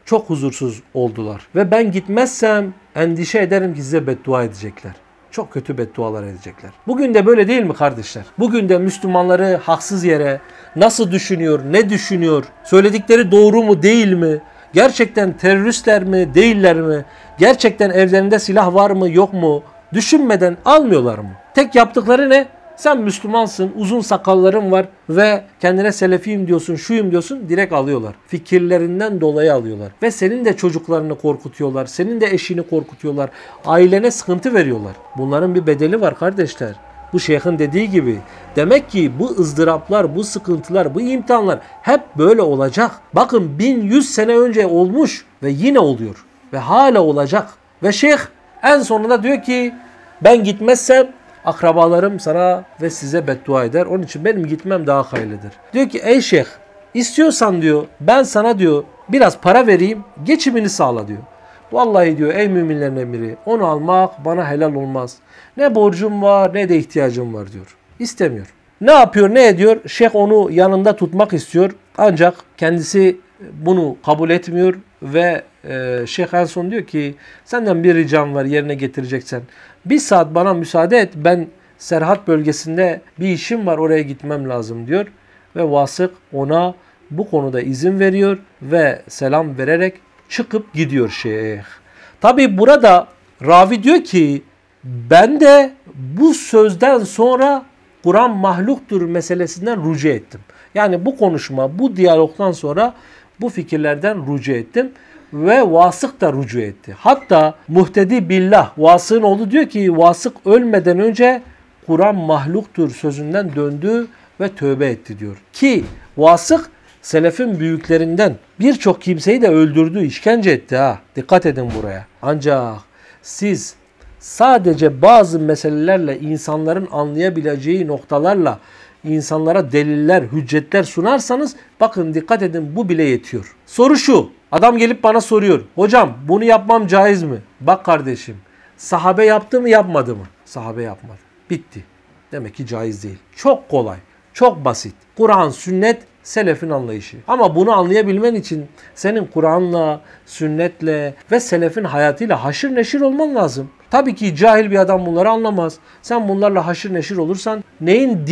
Speaker 1: çok huzursuz oldular. Ve ben gitmezsem endişe ederim ki size beddua edecekler. Çok kötü beddualar edecekler. Bugün de böyle değil mi kardeşler? Bugün de Müslümanları haksız yere nasıl düşünüyor, ne düşünüyor, söyledikleri doğru mu değil mi, gerçekten teröristler mi, değiller mi, gerçekten evlerinde silah var mı, yok mu, düşünmeden almıyorlar mı? Tek yaptıkları ne? Sen Müslümansın, uzun sakalların var ve kendine selefiyim diyorsun, şuyum diyorsun, direkt alıyorlar. Fikirlerinden dolayı alıyorlar. Ve senin de çocuklarını korkutuyorlar, senin de eşini korkutuyorlar, ailene sıkıntı veriyorlar. Bunların bir bedeli var kardeşler. Bu şeyhin dediği gibi. Demek ki bu ızdıraplar, bu sıkıntılar, bu imtihanlar hep böyle olacak. Bakın 1100 sene önce olmuş ve yine oluyor. Ve hala olacak. Ve şeyh en sonunda diyor ki ben gitmezsem akrabalarım sana ve size beddua eder. Onun için benim gitmem daha hayırlıdır. Diyor ki ey şeyh istiyorsan diyor ben sana diyor biraz para vereyim geçimini sağla diyor. Vallahi diyor ey müminlerin emiri onu almak bana helal olmaz. Ne borcum var ne de ihtiyacım var diyor. İstemiyor. Ne yapıyor ne ediyor? Şeyh onu yanında tutmak istiyor. Ancak kendisi bunu kabul etmiyor ve şeyh en son diyor ki senden bir ricam var yerine getireceksen. Bir saat bana müsaade et ben Serhat bölgesinde bir işim var oraya gitmem lazım diyor. Ve Vasık ona bu konuda izin veriyor ve selam vererek çıkıp gidiyor şeyh. Tabi burada ravi diyor ki ben de bu sözden sonra Kur'an mahluktur meselesinden rücu ettim. Yani bu konuşma, bu diyalogdan sonra bu fikirlerden rücu ettim ve Vasık da rücu etti. Hatta Muhtedi Billah, Vasık'ın oğlu diyor ki Vasık ölmeden önce Kur'an mahluktur sözünden döndü ve tövbe etti diyor. Ki Vasık selefin büyüklerinden birçok kimseyi de öldürdü, işkence etti ha. Dikkat edin buraya. Ancak siz sadece bazı meselelerle insanların anlayabileceği noktalarla insanlara deliller, hüccetler sunarsanız bakın dikkat edin bu bile yetiyor. Soru şu. Adam gelip bana soruyor. Hocam bunu yapmam caiz mi? Bak kardeşim. Sahabe yaptı mı yapmadı mı? Sahabe yapmadı. Bitti. Demek ki caiz değil. Çok kolay. Çok basit. Kur'an, sünnet, selefin anlayışı. Ama bunu anlayabilmen için senin Kur'an'la, sünnetle ve selefin hayatıyla haşır neşir olman lazım. Tabii ki cahil bir adam bunları anlamaz. Sen bunlarla haşır neşir olursan neyin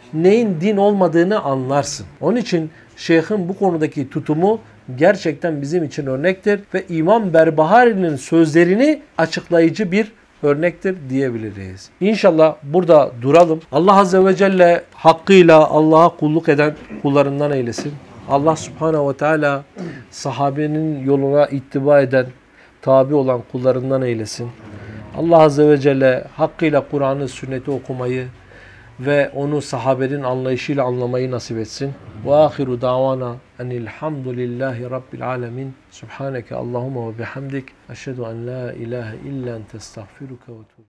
Speaker 1: din olmadığını anlarsın. Onun için şeyhin bu konudaki tutumu gerçekten bizim için örnektir ve İmam Berbahari'nin sözlerini açıklayıcı bir örnektir diyebiliriz. İnşallah burada duralım. Allah Azze ve Celle hakkıyla Allah'a kulluk eden kullarından eylesin. Allah Subhanahu ve Teala sahabenin yoluna ittiba eden, tabi olan kullarından eylesin. Allah Azze ve Celle hakkıyla Kur'an'ı, sünneti okumayı ve onu sahabenin anlayışıyla anlamayı nasip etsin. Ve ahiru davana enilhamdülillahi rabbil alemin. Subhaneke Allahumma ve bihamdik. Eşhedü en la ilahe illa ente estağfiruke ve etûbü.